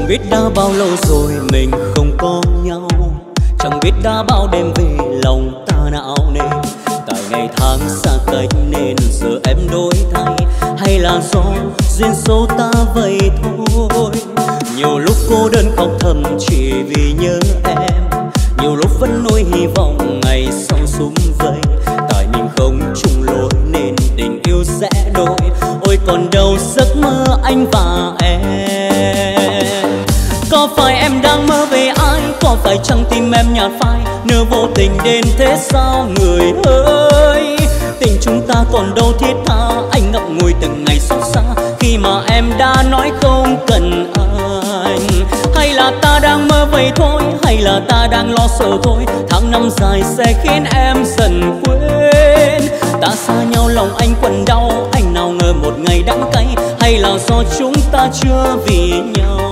biết đã bao lâu rồi mình không có nhau, chẳng biết đã bao đêm về lòng ta não nề. Tại ngày tháng xa cách nên giờ em đổi thay, hay là do duyên số ta vậy thôi. Nhiều lúc cô đơn khóc thầm chỉ vì nhớ em, nhiều lúc vẫn nuối hy vọng ngày sau sum vầy. Tại mình không chung lối nên tình yêu sẽ đổi, ôi còn đâu giấc mơ anh và em. Có phải em đang mơ về ai, có phải chăng tim em nhạt phai, nỡ vô tình đến thế sao người ơi. Tình chúng ta còn đâu thiết tha, anh ngậm ngùi từng ngày xót xa khi mà em đã nói không cần anh. Hay là ta đang mơ vậy thôi, hay là ta đang lo sợ thôi, tháng năm dài sẽ khiến em dần quên. Ta xa nhau lòng anh quặn đau, anh nào ngờ một ngày đắng cay, hay là do chúng ta chưa vì nhau.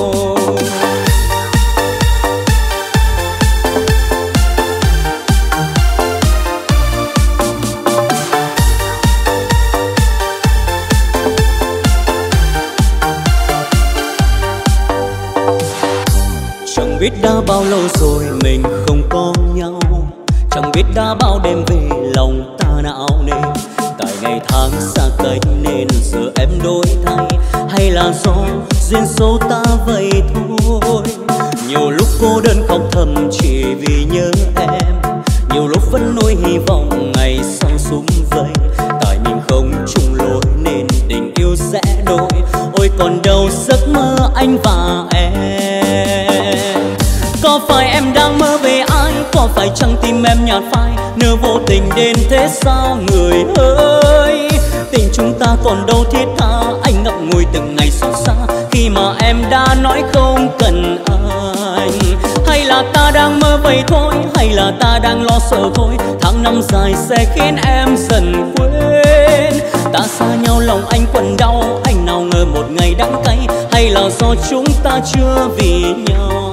Chẳng biết đã bao lâu rồi mình không có nhau, chẳng biết đã bao đêm về lòng ta não nề. Tại ngày tháng xa cách nên giờ em đổi thay, hay là do duyên số ta vậy thôi. Nhiều lúc cô đơn khóc thầm chỉ vì nhớ em, nhiều lúc vẫn nuối hy vọng ngày sau sum vầy. Tại mình không chung lối nên tình yêu sẽ đổi, ôi còn đâu giấc mơ anh và em. Có phải em đang mơ về ai, có phải chăng tim em nhạt phai, nỡ vô tình đến thế sao người ơi. Tình chúng ta còn đâu thiết tha, anh ngậm ngùi từng ngày xót xa khi mà em đã nói không cần anh. Hay là ta đang mơ vậy thôi, hay là ta đang lo sợ thôi, tháng năm dài sẽ khiến em dần quên. Ta xa nhau lòng anh quặn đau, anh nào ngờ một ngày đắng cay, hay là do chúng ta chưa vì nhau.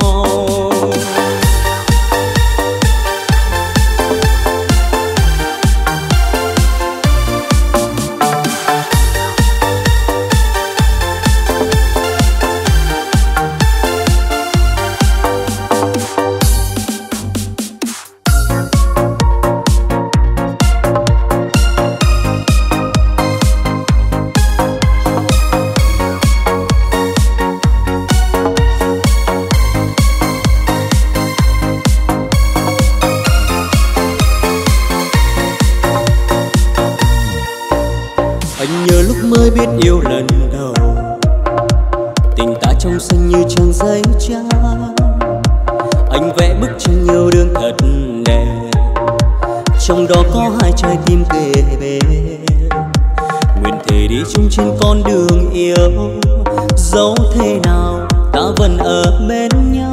Mới biết yêu lần đầu, tình ta trong xanh như trang giấy trắng. Anh vẽ bức tranh yêu đương thật đẹp, trong đó có hai trái tim kề bên. Nguyện thề đi chung trên con đường yêu, dẫu thế nào ta vẫn ở bên nhau.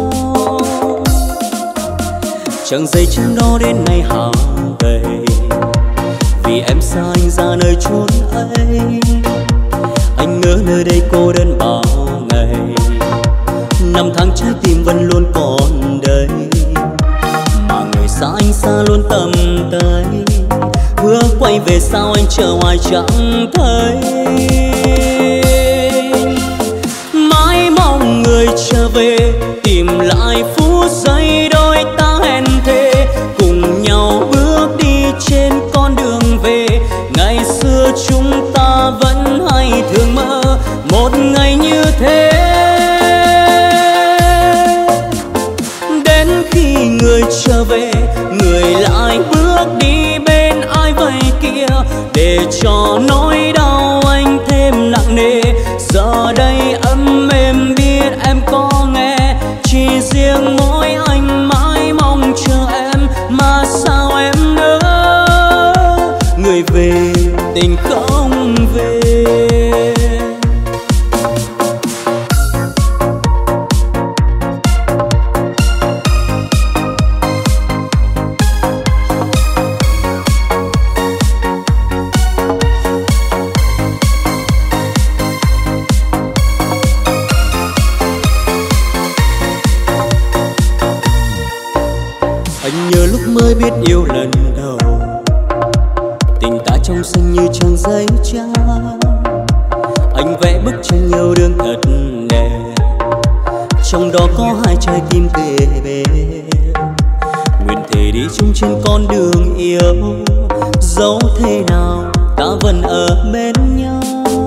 Trang giấy trắng đó đến nay hao gầy, vì em xa anh ra nơi chốn ấy. Anh ngỡ nơi đây cô đơn bao ngày, năm tháng trái tim vẫn luôn còn đây. Mà người xa anh xa luôn tầm tay, hứa quay về sao anh chờ hoài chẳng thấy. Mãi mong người trở về, tìm lại phút giây đôi ta hẹn thề, cùng nhau bước đi trên con đường về. Ngày xưa chúng ta vẫn hay thường mơ một ngày như thế, đến khi người trở về, người lại bước đi bên ai vậy kia, để cho nỗi đau anh thêm nặng nề. Giờ đây ấm êm biết em có nghe, chỉ riêng mỗi anh mãi mong chờ em, mà sao em nỡ người về tình không về. Anh nhớ lúc mới biết yêu lần đầu, tình ta trong xanh như trang giấy trắng. Anh vẽ bức tranh yêu đương thật đẹp, trong đó có hai trái tim kề bên. Nguyện thề đi chung trên con đường yêu, dẫu thế nào ta vẫn ở bên nhau.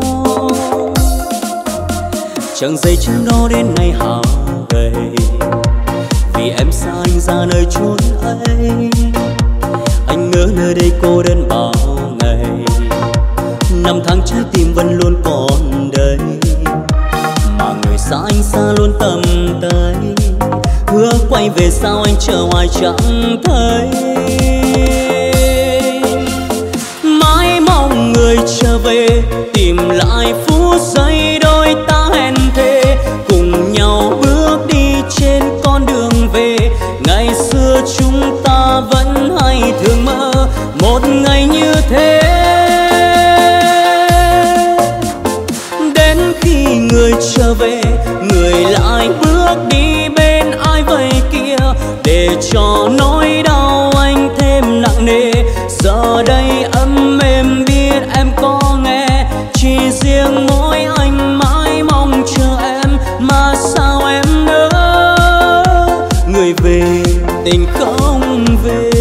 Chẳng dây chân đó đến ngày hao gầy, vì em xa anh ra nơi chốn ấy. Anh ngỡ nơi đây cô đơn bao ngày, năm tháng trái tim vẫn luôn còn đây. Mà người xa anh xa luôn tầm tay, hứa quay về sao anh chờ hoài chẳng thấy. Mãi mong người trở về, tìm lại phút giây đôi ta hẹn thề, cùng nhau bước đi trên con đường về. Ngày xưa chúng ta vẫn hay thường mơ một ngày như thế. Đến khi người trở về, người lại bước đi bên ai vậy kia, để cho nỗi đau anh thêm nặng nề. Giờ đây ấm êm biết em có nghe, chỉ riêng mỗi anh mãi mong chờ em. Mà sao em nỡ người về tình không về.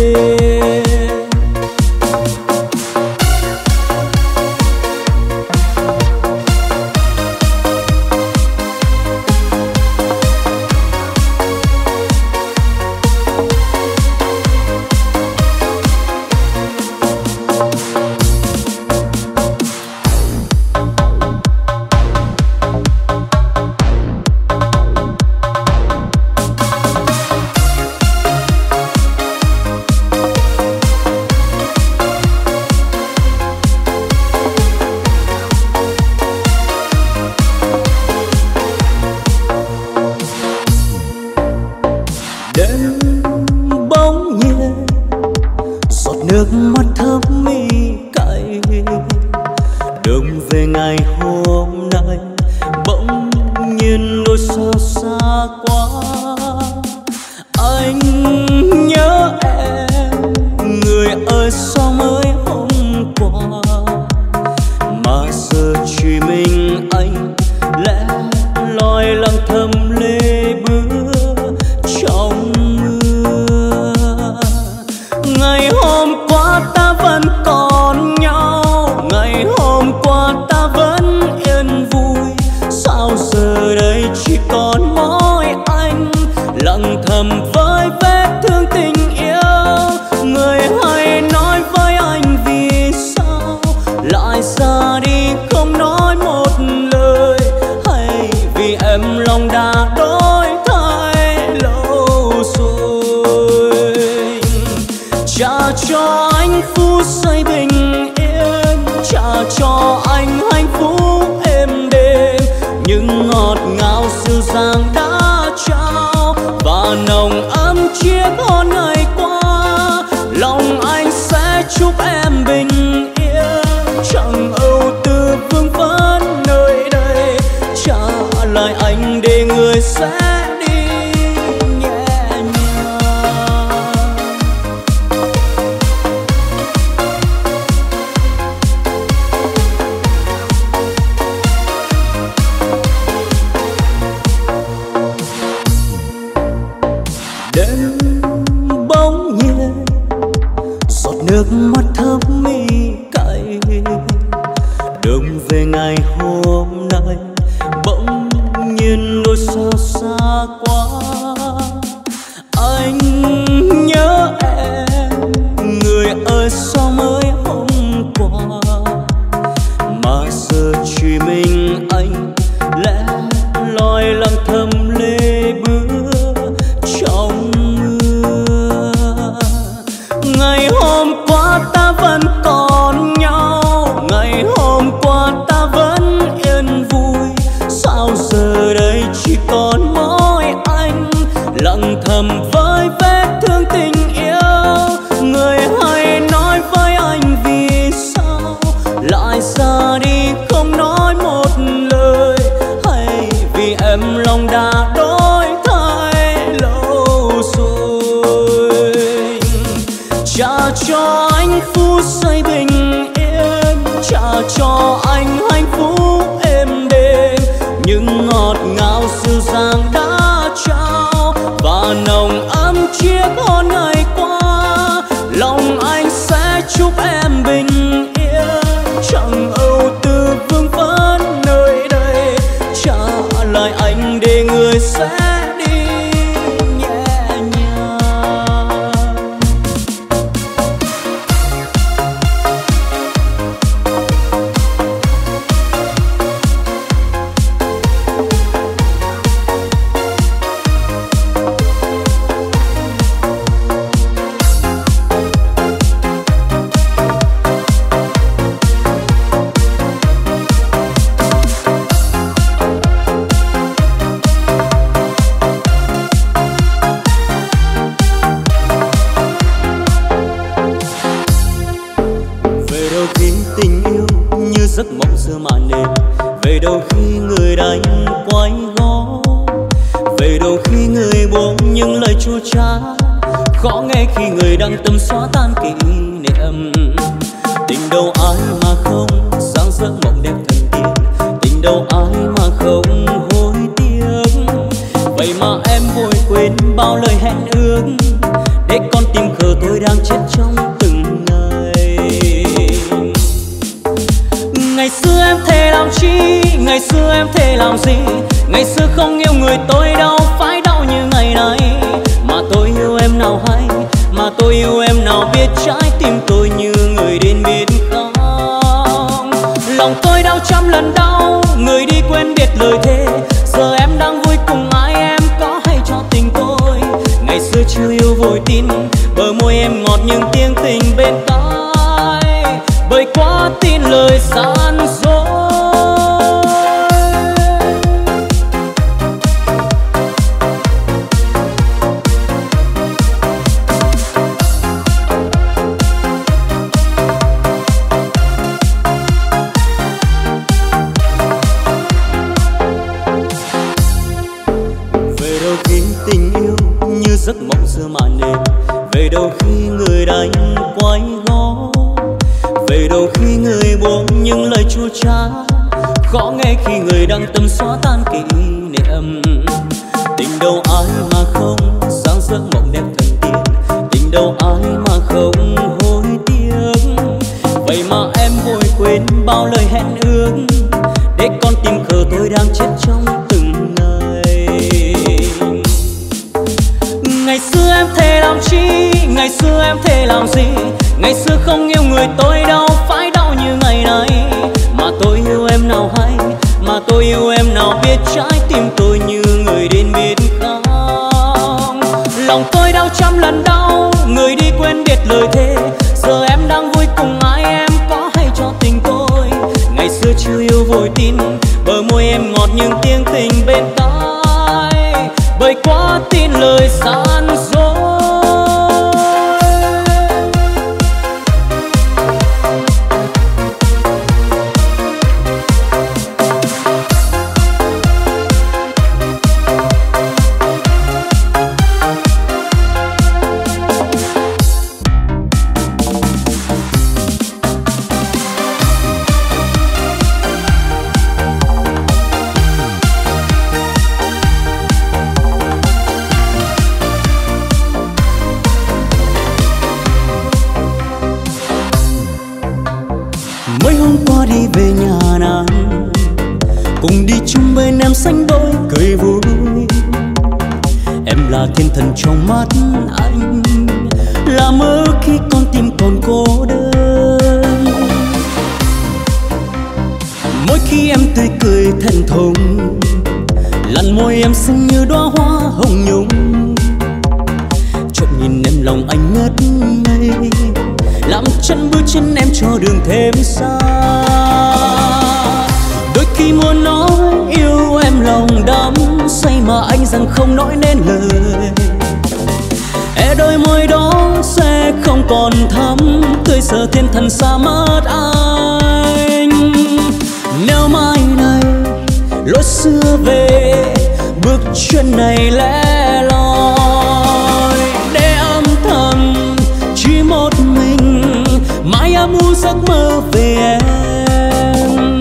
Nước mắt thấm mi cay, đường về ngày hôm nay bỗng nhiên đôi xa xa quá. Anh nhớ em, người ơi sao mới hôm qua mà giờ chỉ mình anh lẽ loi lặng thầm lê bước trong mưa. Ngày hôm qua ta vẫn còn nhau, ngày hôm qua ta vẫn yên vui. Sao giờ đây chỉ còn mỗi anh lặng thầm với vết thương tình yêu. Người hãy nói với anh vì sao lại ra đi không nói một lời, hay vì em lòng đã đổi thay lâu rồi. Trả cho anh phút giây bình yên, trả cho anh hạnh phúc êm đềm. Những ngọt ngào dịu dàng đã trao và nồng ấm chiếc hôn ngày qua. Lòng anh sẽ chúc em bình yên, chẳng âu tư vương vấn nơi đây. Trả lại anh để người sẽ nước mắt thấm mi cay. Đường về ngày hôm nay bỗng nhiên đôi xa xa quá. Anh nhớ em, người ơi sao mới hôm qua mà giờ chỉ mình anh lẽ loi lặng thầm lê bước trong mưa. Ngày hôm qua ta vẫn còn nhau, ngày hôm qua ta vẫn yên vui. Sao giờ đây chỉ còn mỗi anh lặng thầm với vết thương tình yêu. Người hãy nói với anh vì sao lại ra đi không nói một lời, hay vì em lòng đã đổi thay lâu rồi. Trả cho anh phút giây bình yên, trả cho anh hạnh phúc êm đềm. Những ngọt ngào dịu dàng đã giấc mộng xưa mà nên. Về đâu khi người đánh quay gó, về đâu khi người buông những lời chua chát, khó nghe khi người đang tâm xóa tan kỷ niệm. Tình đâu ai mà không sáng giấc mộng đẹp thần tiên, tình đâu ai mà không hối tiếc. Vậy mà em vội quên bao lời hẹn ước, để con tim khờ tôi đang chết trong từng ngày. Ngày xưa em thề làm chi, ngày xưa em thề làm gì, ngày xưa không yêu người tôi đâu phải đau như ngày nay. Mà tôi yêu em nào hay, mà tôi yêu em nào biết trái tim tôi như người đến biết không. Lòng tôi đau trăm lần đau, người đi quên biệt lời thề. Giờ em đang vui cùng ai, em có hay cho tình tôi. Ngày xưa chưa yêu vội tin, bờ môi em ngọt nhưng tiếng tình bên tai, bởi quá tin lời gian dối. Giấc mộng xưa mà nên. Về đâu khi người đánh quay gó, về đâu khi người buông những lời chua chát, khó nghe khi người đang tâm xóa tan kỷ niệm. Tình đâu ai mà không sáng giấc mộng đẹp thần tiên, tình đâu ai mà không hối tiếc. Vậy mà em vội quên bao lời hẹn ước, để con tim khờ tôi đang chết trong từng ngày. Ngày xưa em thề làm chi, ngày xưa em thề làm gì, ngày xưa không yêu người tôi đâu phải đau như ngày nay. Mà tôi yêu em nào hay, mà tôi yêu em nào biết trái tim tôi như người đến biết không. Lòng tôi đau trăm lần đau, người đi quên biệt lời thề. Giờ em đang vui cùng ai, em có hay cho tình tôi. Ngày xưa chưa yêu vội tin, bờ môi em ngọt nhưng tiếng tình bên tai, bởi quá tin lời gian dối. Đi về nhà nàng, cùng đi chung bên em xanh đôi cười vui. Em là thiên thần trong mắt anh, là mơ khi con tim còn cô đơn. Mỗi khi em tươi cười thẹn thùng, làn môi em xinh như đóa hoa hồng nhung. Trộm nhìn em lòng anh ngất ngây, làm chân bước chân em cho đường thêm xa. Đôi khi muốn nói yêu em lòng đắm say, mà anh rằng không nói nên lời. E đôi môi đó sẽ không còn thắm tươi, giờ thiên thần xa mất anh. Nếu mai này lối xưa về, bước chân này lẻ loi, để âm thầm chỉ một mình mãi ấm u giấc mơ về em.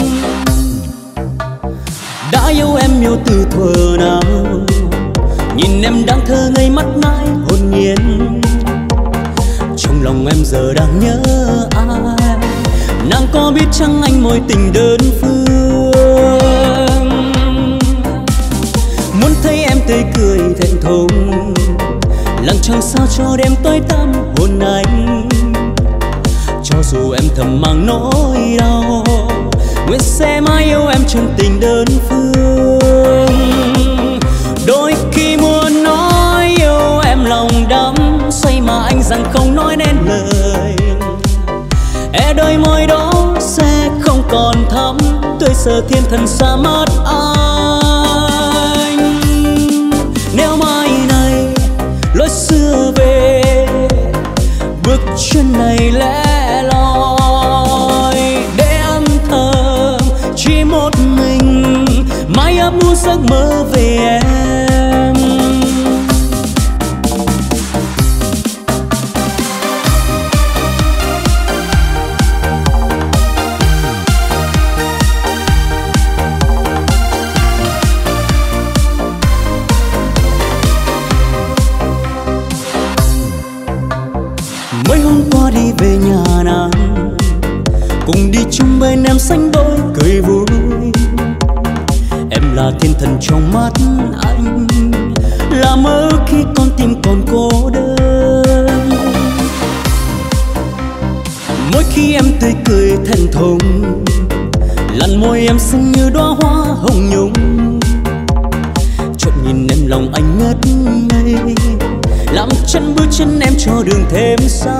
Đã yêu em yêu từ thuở nào, nhìn em đang thơ ngây mắt mãi hồn nhiên. Trong lòng em giờ đang nhớ ai, nàng có biết chăng anh mối tình đơn phương. Muốn thấy em tươi cười thẹn thùng, lặng chẳng sao cho đêm tối tăm hồn anh. Cho dù em thầm mang nỗi đau, nguyện sẽ mãi yêu em chân tình đơn phương. Đôi khi muốn nói yêu em lòng đắm say, mà anh rằng không nói nên lời. E đôi môi đó sẽ không còn thắm tươi, giờ thiên thần xa mất anh. Nếu mai này lối xưa về, bước chân này lẻ loi, để âm thầm thiên thần trong mắt anh, là mơ khi con tim còn cô đơn. Mỗi khi em tươi cười thẹn thùng, làn môi em xinh như đóa hoa hồng nhung. Trộm nhìn em lòng anh ngất ngây, làm chân bước chân em cho đường thêm xa.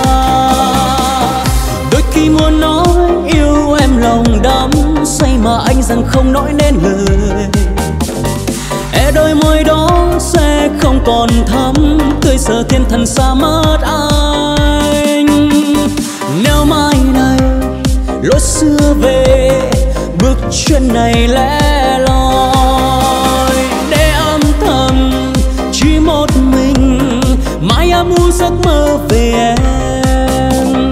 Đôi khi muốn nói yêu em lòng đắm say mà anh rằng không nói nên lời. E đôi môi đó sẽ không còn thắm tươi, giờ thiên thần xa mất anh. Nếu mai này lối xưa về, bước chân này lẻ loi để âm thầm chỉ một mình, mãi em muốn giấc mơ về em.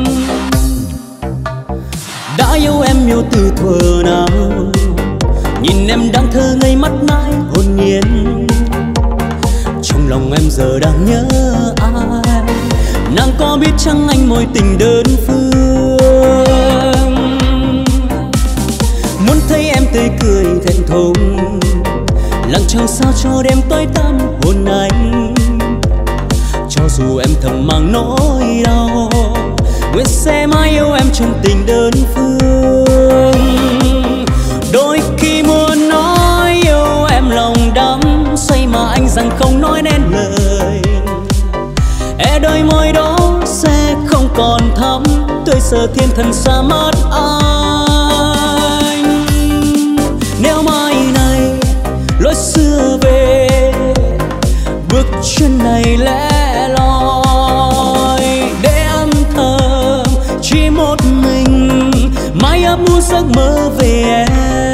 Đã yêu em yêu từ thuở nào, nhìn em đang thơ ngây mắt nãy hồn nhiên. Trong lòng em giờ đang nhớ ai, nàng có biết chăng anh mối tình đơn phương. Muốn thấy em tươi cười thẹn thùng, lặng chẳng sao cho đêm tối tăm hồn anh. Cho dù em thầm mang nỗi đau, nguyện sẽ mãi yêu em trong tình đơn phương. Đôi khi muốn nói yêu em lòng đắm say mà anh rằng không nói nên lời. E đôi môi đó sẽ không còn thắm tươi, giờ thiên thần xa mất anh. Nếu mai này lối xưa về, bước chân này lẻ loi để âm thầm chỉ một mình, mãi ấp muốn giấc mơ về em.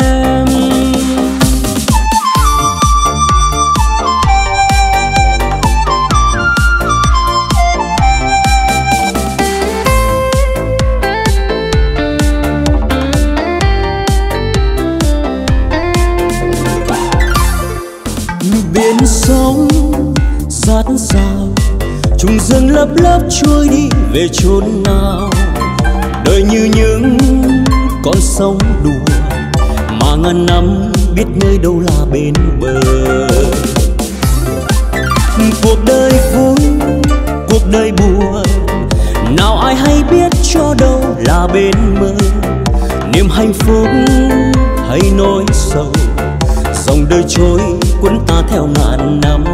Biển sóng sát sao, trùng dương lớp lớp trôi đi về chốn nào. Đời như những con sông đùa, mà ngàn năm biết nơi đâu là bên bờ. Cuộc đời vui, cuộc đời buồn, nào ai hay biết cho đâu là bên mơ. Niềm hạnh phúc hay nỗi sầu, dòng đời trôi cuốn ta theo ngàn năm.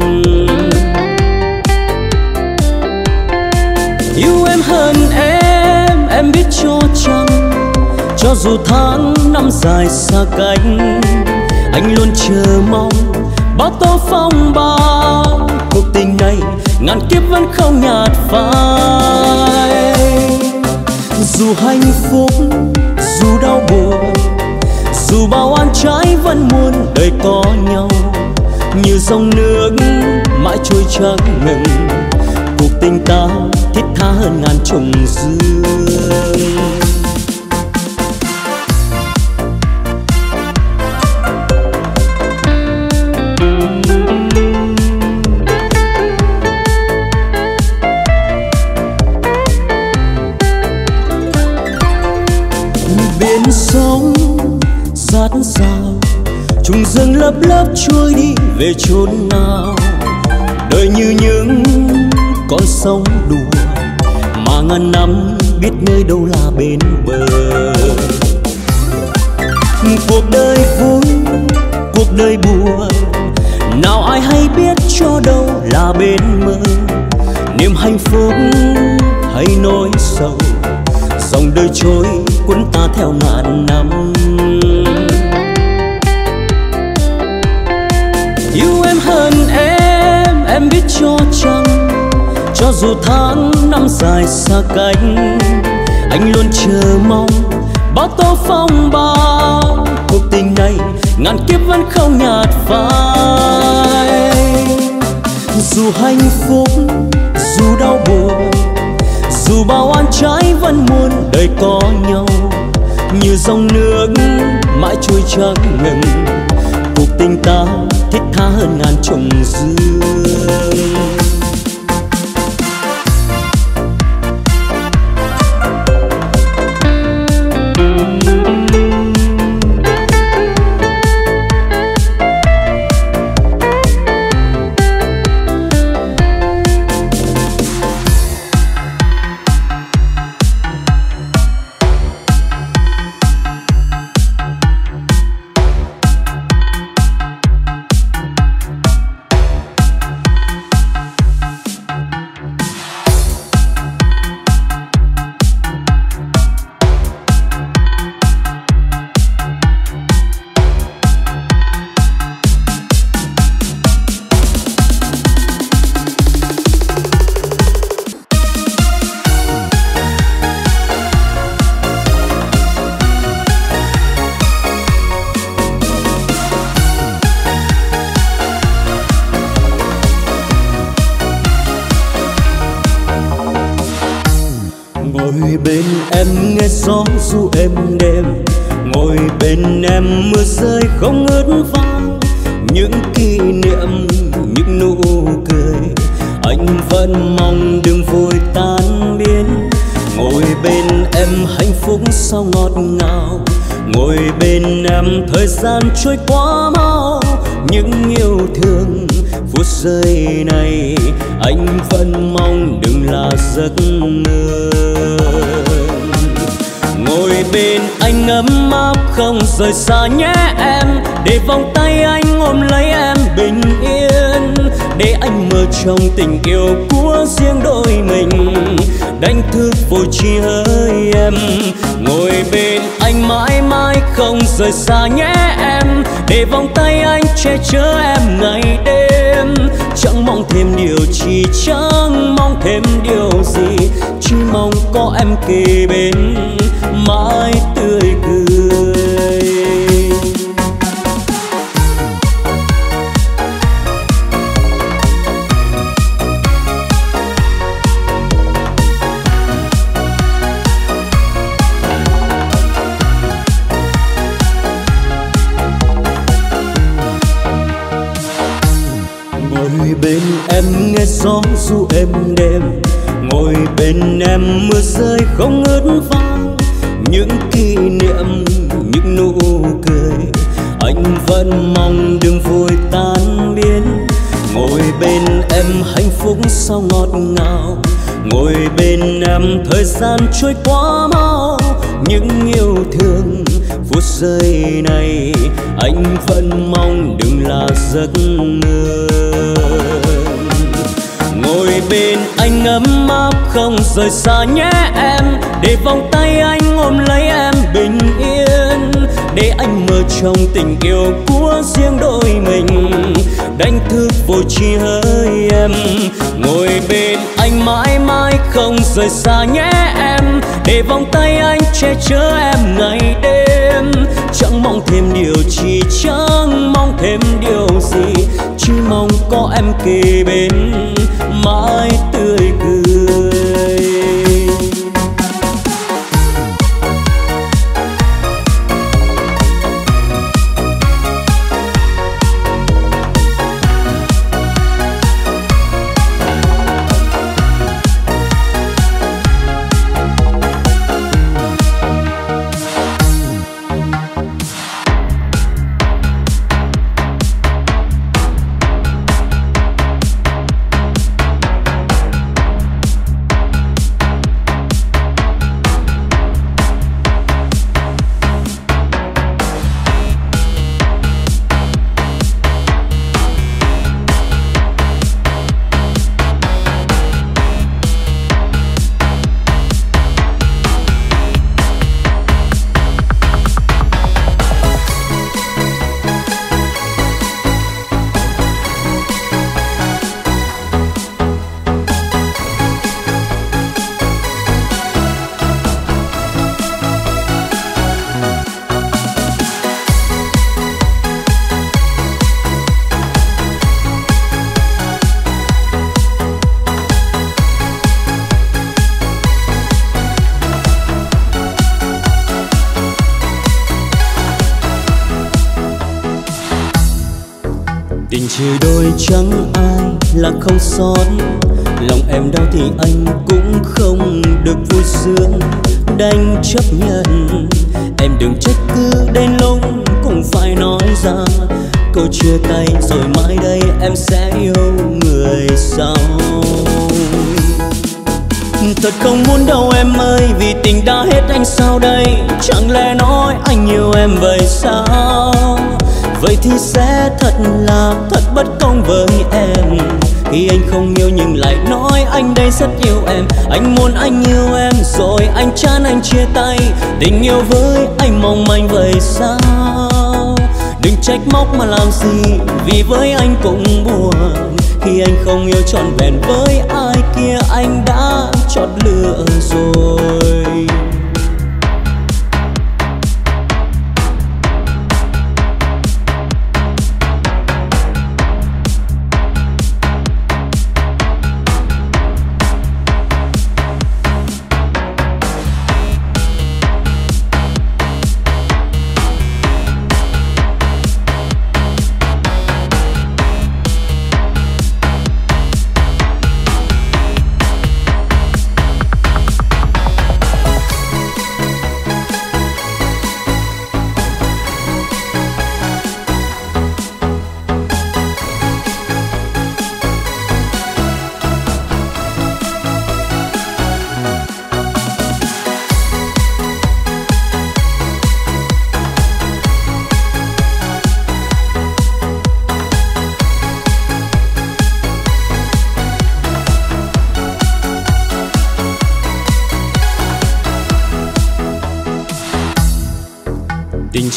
Yêu em hơn em, em biết cho chăng, cho dù tháng năm dài xa cách, anh luôn chờ mong bao tố phong ba. Cuộc tình này ngàn kiếp vẫn không nhạt phai. Dù hạnh phúc, dù đau buồn, dù bao oan trái vẫn muôn đời có nhau. Như dòng nước mãi trôi chẳng ngừng, cuộc tình ta thiết tha hơn ngàn trùng dương. Biển sóng sát sao, trùng dương lớp lớp trôi đi về chốn nào. Đời như những con sông đùa, mà ngàn năm biết nơi đâu là bên bờ. Cuộc đời vui, cuộc đời buồn, nào ai hay biết cho đâu là bên mơ. Niềm hạnh phúc hay nỗi sầu, dòng đời trôi cuốn ta theo ngàn năm. Yêu em hơn em, em biết cho chăng, cho dù tháng năm dài xa cách, anh luôn chờ mong bao tố phong ba. Cuộc tình này ngàn kiếp vẫn không nhạt phai. Dù hạnh phúc, dù đau buồn, dù bao oan trái vẫn muôn đời có nhau. Như dòng nước mãi trôi chẳng ngừng, cuộc tình ta thiết tha hơn ngàn trùng dương. Ngồi bên em nghe gió ru êm đêm, ngồi bên em mưa rơi không ngớt vang. Những kỷ niệm, những nụ cười, anh vẫn mong đừng vội tan biến. Ngồi bên em hạnh phúc sao ngọt ngào, ngồi bên em thời gian trôi quá mau. Những yêu thương phút giây này anh vẫn mong đừng là giấc mơ. Ngồi bên anh ấm áp không rời xa nhé em, để vòng tay anh ôm lấy em bình yên. Để anh mơ trong tình yêu của riêng đôi mình, đánh thức vội chỉ hỡi em. Ngồi bên anh mãi mãi không rời xa nhé em, để vòng tay anh che chở em ngày đêm. Chẳng mong thêm điều chi, chẳng mong thêm điều gì, chỉ mong có em kề bên mãi tươi cười. Ngồi bên em nghe gió ru êm đêm, ngồi bên em mưa rơi không ngớt vang. Những kỷ niệm, những nụ cười, anh vẫn mong đừng vội tan biến. Ngồi bên em hạnh phúc sao ngọt ngào, ngồi bên em thời gian trôi quá mau. Những yêu thương phút giây này anh vẫn mong đừng là giấc mơ. Ngồi bên anh ấm áp không rời xa nhé em, để vòng tay anh ôm lấy em bình yên. Để anh mơ trong tình yêu của riêng đôi mình, đánh thức vội chỉ hỡi em. Ngồi bên anh mãi mãi không rời xa nhé em, để vòng tay anh che chở em ngày đêm. Chẳng mong thêm điều chi, chẳng mong thêm điều gì, chỉ mong có em kề bên mãi tươi cười. Tình chia đôi chẳng ai là không sót, lòng em đau thì anh cũng không được vui sướng. Đành chấp nhận, em đừng trách cứ đến lúc cũng phải nói ra câu chia tay rồi mai đây em sẽ yêu người sau. Thật không muốn đâu em ơi, vì tình đã hết anh sao đây? Chẳng lẽ nói anh yêu em vậy sao? Vậy thì sẽ thật là thật bất công với em, khi anh không yêu nhưng lại nói anh đây rất yêu em. Anh muốn anh yêu em rồi anh chán anh chia tay, tình yêu với anh mong manh vậy sao? Đừng trách móc mà làm gì, vì với anh cũng buồn, khi anh không yêu trọn vẹn với ai kia anh đã chót lựa rồi.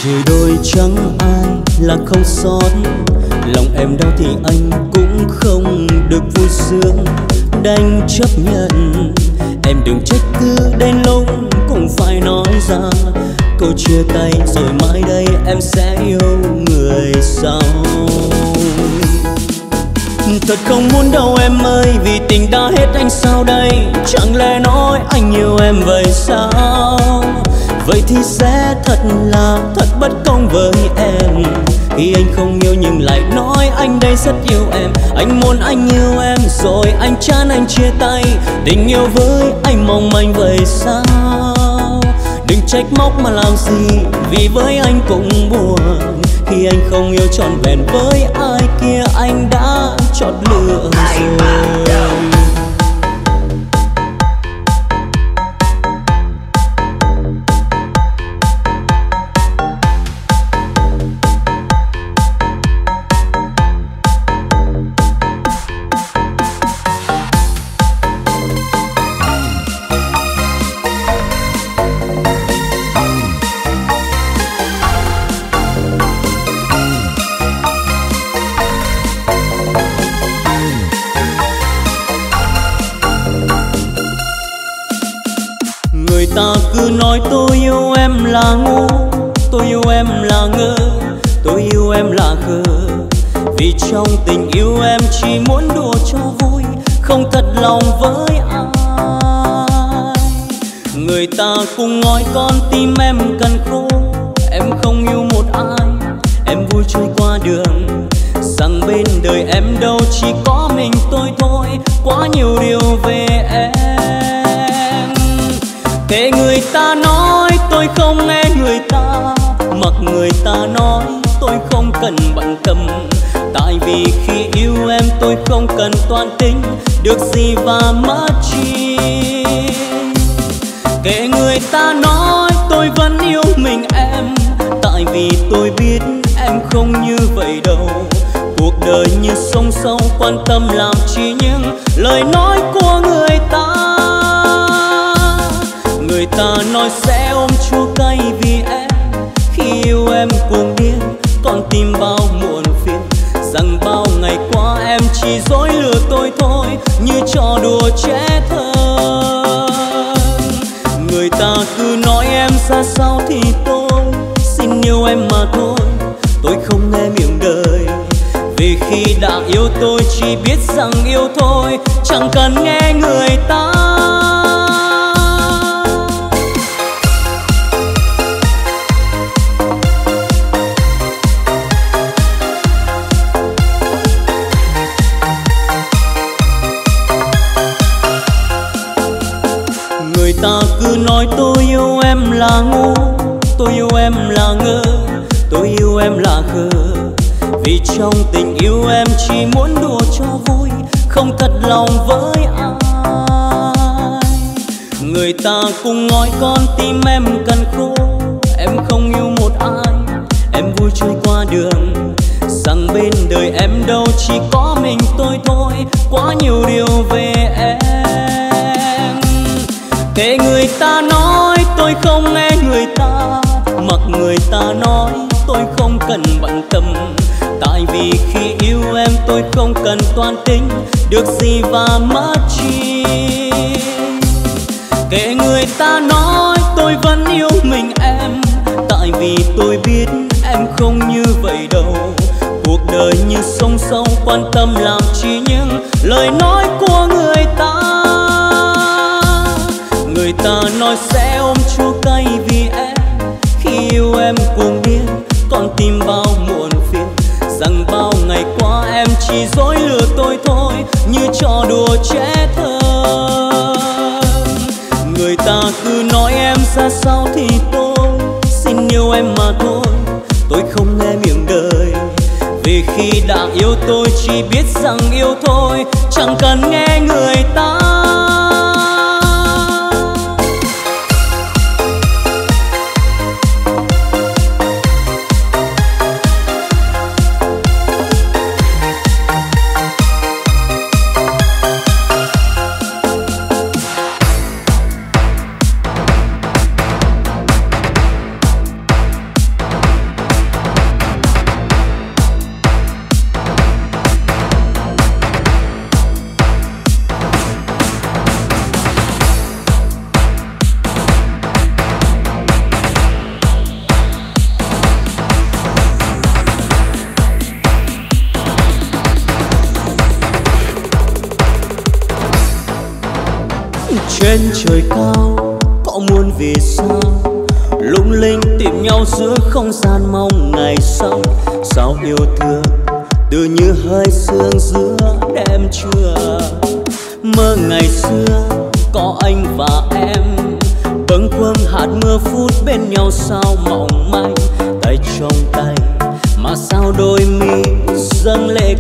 trời đôi chẳng ai là không sót, lòng em đau thì anh cũng không được vui sướng, đành chấp nhận. Em đừng trách cứ đến lúc cũng phải nói ra câu chia tay, rồi mai đây em sẽ yêu người sau. Thật không muốn đâu em ơi, vì tình đã hết anh sao đây? Chẳng lẽ nói anh yêu em vậy sao? Vậy thì sẽ thật là thật bất công với em, khi anh không yêu nhưng lại nói anh đây rất yêu em. Anh muốn anh yêu em rồi anh chán anh chia tay, tình yêu với anh mong manh vậy sao? Đừng trách móc mà làm gì, vì với anh cũng buồn, khi anh không yêu trọn vẹn với ai kia anh đã chót lựa rồi. Ta cứ nói tôi yêu em là ngu, tôi yêu em là ngơ, tôi yêu em là khờ, vì trong tình yêu em chỉ muốn đùa cho vui, không thật lòng với ai. Người ta cùng nói con tim em cần khô, em không yêu một ai, em vui trôi qua đường, rằng bên đời em đâu chỉ có mình tôi thôi, quá nhiều điều về em. Kệ người ta nói tôi không nghe người ta, mặc người ta nói tôi không cần bận tâm, tại vì khi yêu em tôi không cần toan tính được gì và mất chi. Kệ người ta nói tôi vẫn yêu mình em, tại vì tôi biết em không như vậy đâu. Cuộc đời như sông sâu, quan tâm làm chi những lời nói của người ta. Người ta nói sẽ ôm chua cay vì em, khi yêu em cuồng điên, con tim bao muộn phiền, rằng bao ngày qua em chỉ dối lừa tôi thôi, như trò đùa trẻ thơ. Người ta cứ nói em ra sao thì tôi xin yêu em mà thôi, tôi không nghe miệng đời, vì khi đã yêu tôi chỉ biết rằng yêu thôi, chẳng cần nghe người ta. Người ta cứ nói tôi yêu em là ngu, tôi yêu em là ngơ, tôi yêu em là khờ, vì trong tình yêu em chỉ muốn đùa cho vui, không thật lòng với ai. Người ta cùng nói con tim em cần khô, em không yêu một ai, em vui trôi qua đường, rằng bên đời em đâu chỉ có mình tôi thôi, quá nhiều điều về em. Kệ người ta nói tôi không nghe người ta, mặc người ta nói tôi không cần bận tâm, tại vì khi yêu em tôi không cần toan tính được gì và mất chi. Kệ người ta nói tôi vẫn yêu mình em, tại vì tôi biết em không như vậy đâu. Cuộc đời như sông sâu, quan tâm làm chi những lời nói của người ta. Người ta nói sẽ ôm chua cay vì em, khi yêu em cuồng điên, con tim bao muộn phiền, rằng bao ngày qua em chỉ dối lừa tôi thôi, như trò đùa trẻ thơ. Người ta cứ nói em ra sao thì tôi xin yêu em mà thôi, tôi không nghe miệng đời, vì khi đã yêu tôi chỉ biết rằng yêu thôi, chẳng cần nghe người ta. Trên trời cao có muôn vì sao lung linh tìm nhau giữa không gian mong ngày sau. Sao yêu thương từ như hơi sương giữa đêm trưa. Mơ ngày xưa có anh và em bâng khuâng hạt mưa phút bên nhau sao mỏng manh. Tay trong tay mà sao đôi mi dâng lệ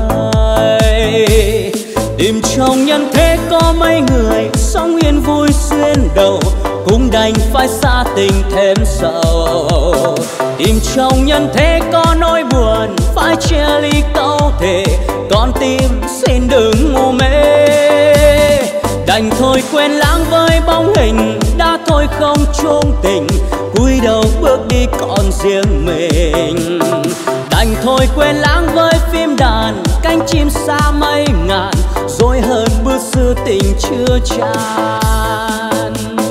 cay. Tìm trong nhân thế có mấy người sống yên vui xuyên đầu, cũng đành phải xa tình thêm sầu. Tìm trong nhân thế có nỗi buồn phải chia ly câu thề, con tim xin đừng ngu mê. Đành thôi quên lãng với bóng hình đã thôi không chung tình, cúi đầu bước đi còn riêng mình. Đành thôi quên lãng với phim đàn cánh chim xa mây ngàn, rồi hơn bước xưa tình chưa tràn.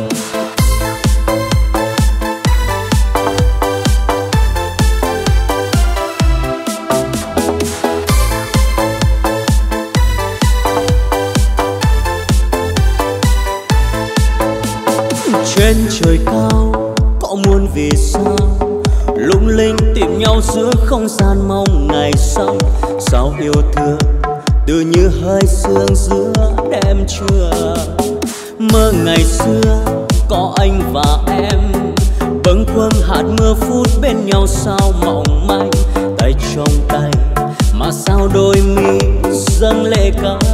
Trên trời cao có muôn vì sao lung linh tìm nhau giữa không gian mong ngày sau. Sao yêu thương từ như hơi sương giữa đêm trưa. Mơ ngày xưa có anh và em bâng khuâng hạt mưa phút bên nhau sao mỏng manh. Tay trong tay mà sao đôi mi dâng lệ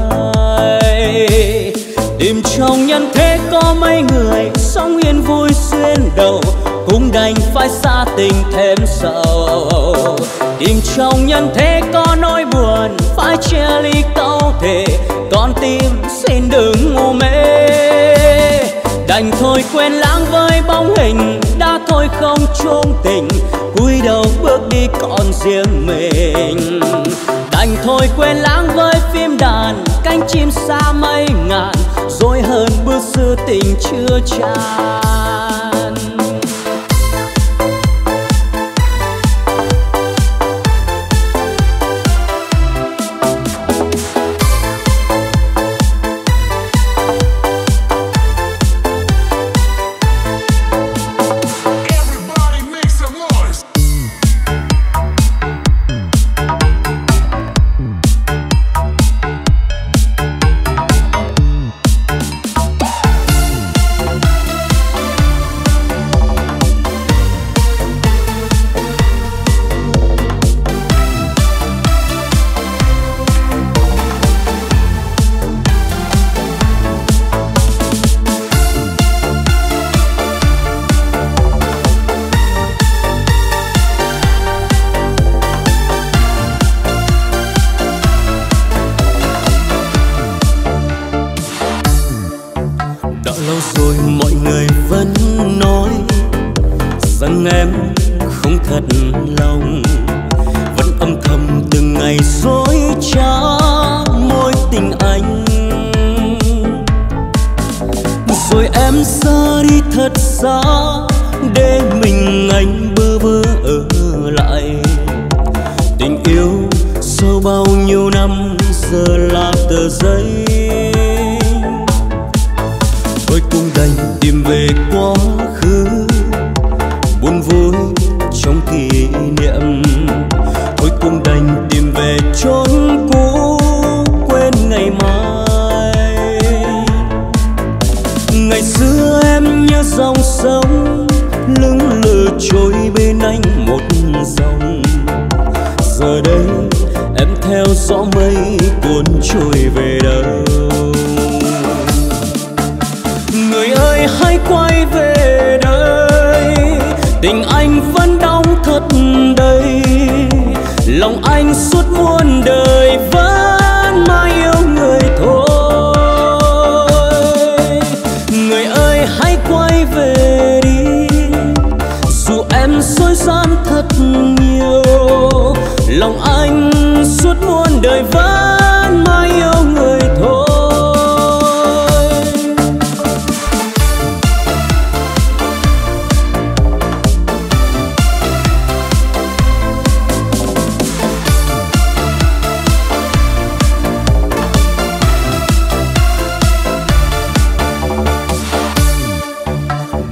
cay. Tìm trong nhân thế có mấy người sống yên vui xuyên đầu, cũng đành phải xa tình thêm sầu. Tìm trong nhân thế có nỗi buồn phải chia ly câu thề, con tim xin đừng ngu mê. Đành thôi quên lãng với bóng hình đã thôi không chung tình, cúi đầu bước đi còn riêng mình. Đành thôi quên lãng với phim đàn cánh chim xa mây ngàn, rồi hơn bước xưa tình chưa tràn.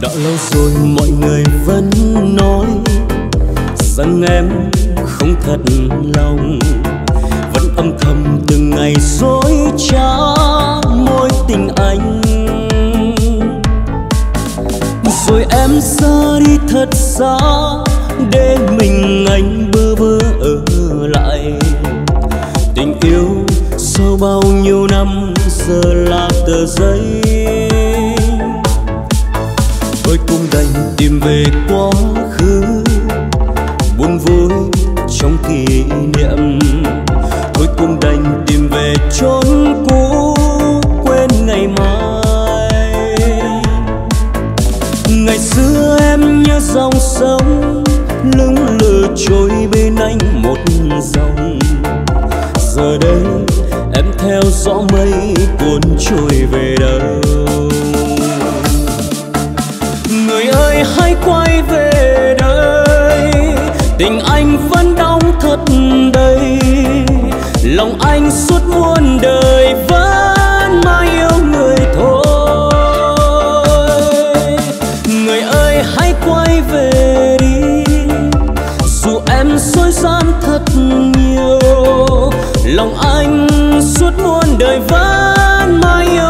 Đã lâu rồi mọi người vẫn nói rằng em không thật lòng, vẫn âm thầm từng ngày dối trá mối tình anh. Rồi em ra đi thật xa để mình anh bơ vơ ở lại. Tình yêu sau bao nhiêu năm giờ là tờ giấy, tôi cũng đành tìm về quá khứ buồn vui trong kỷ niệm. Tôi cũng đành tìm về chốn cũ quên ngày mai. Ngày xưa em như dòng sông lững lờ trôi bên anh một dòng, giờ đây em theo gió mây cuốn trôi về đâu. Người ơi hãy quay về đây, tình anh vẫn đong thật đầy, lòng anh suốt muôn đời vẫn mãi yêu người thôi. Người ơi hãy quay về đi, dù em dối gian thật nhiều, lòng anh suốt muôn đời vẫn mãi yêu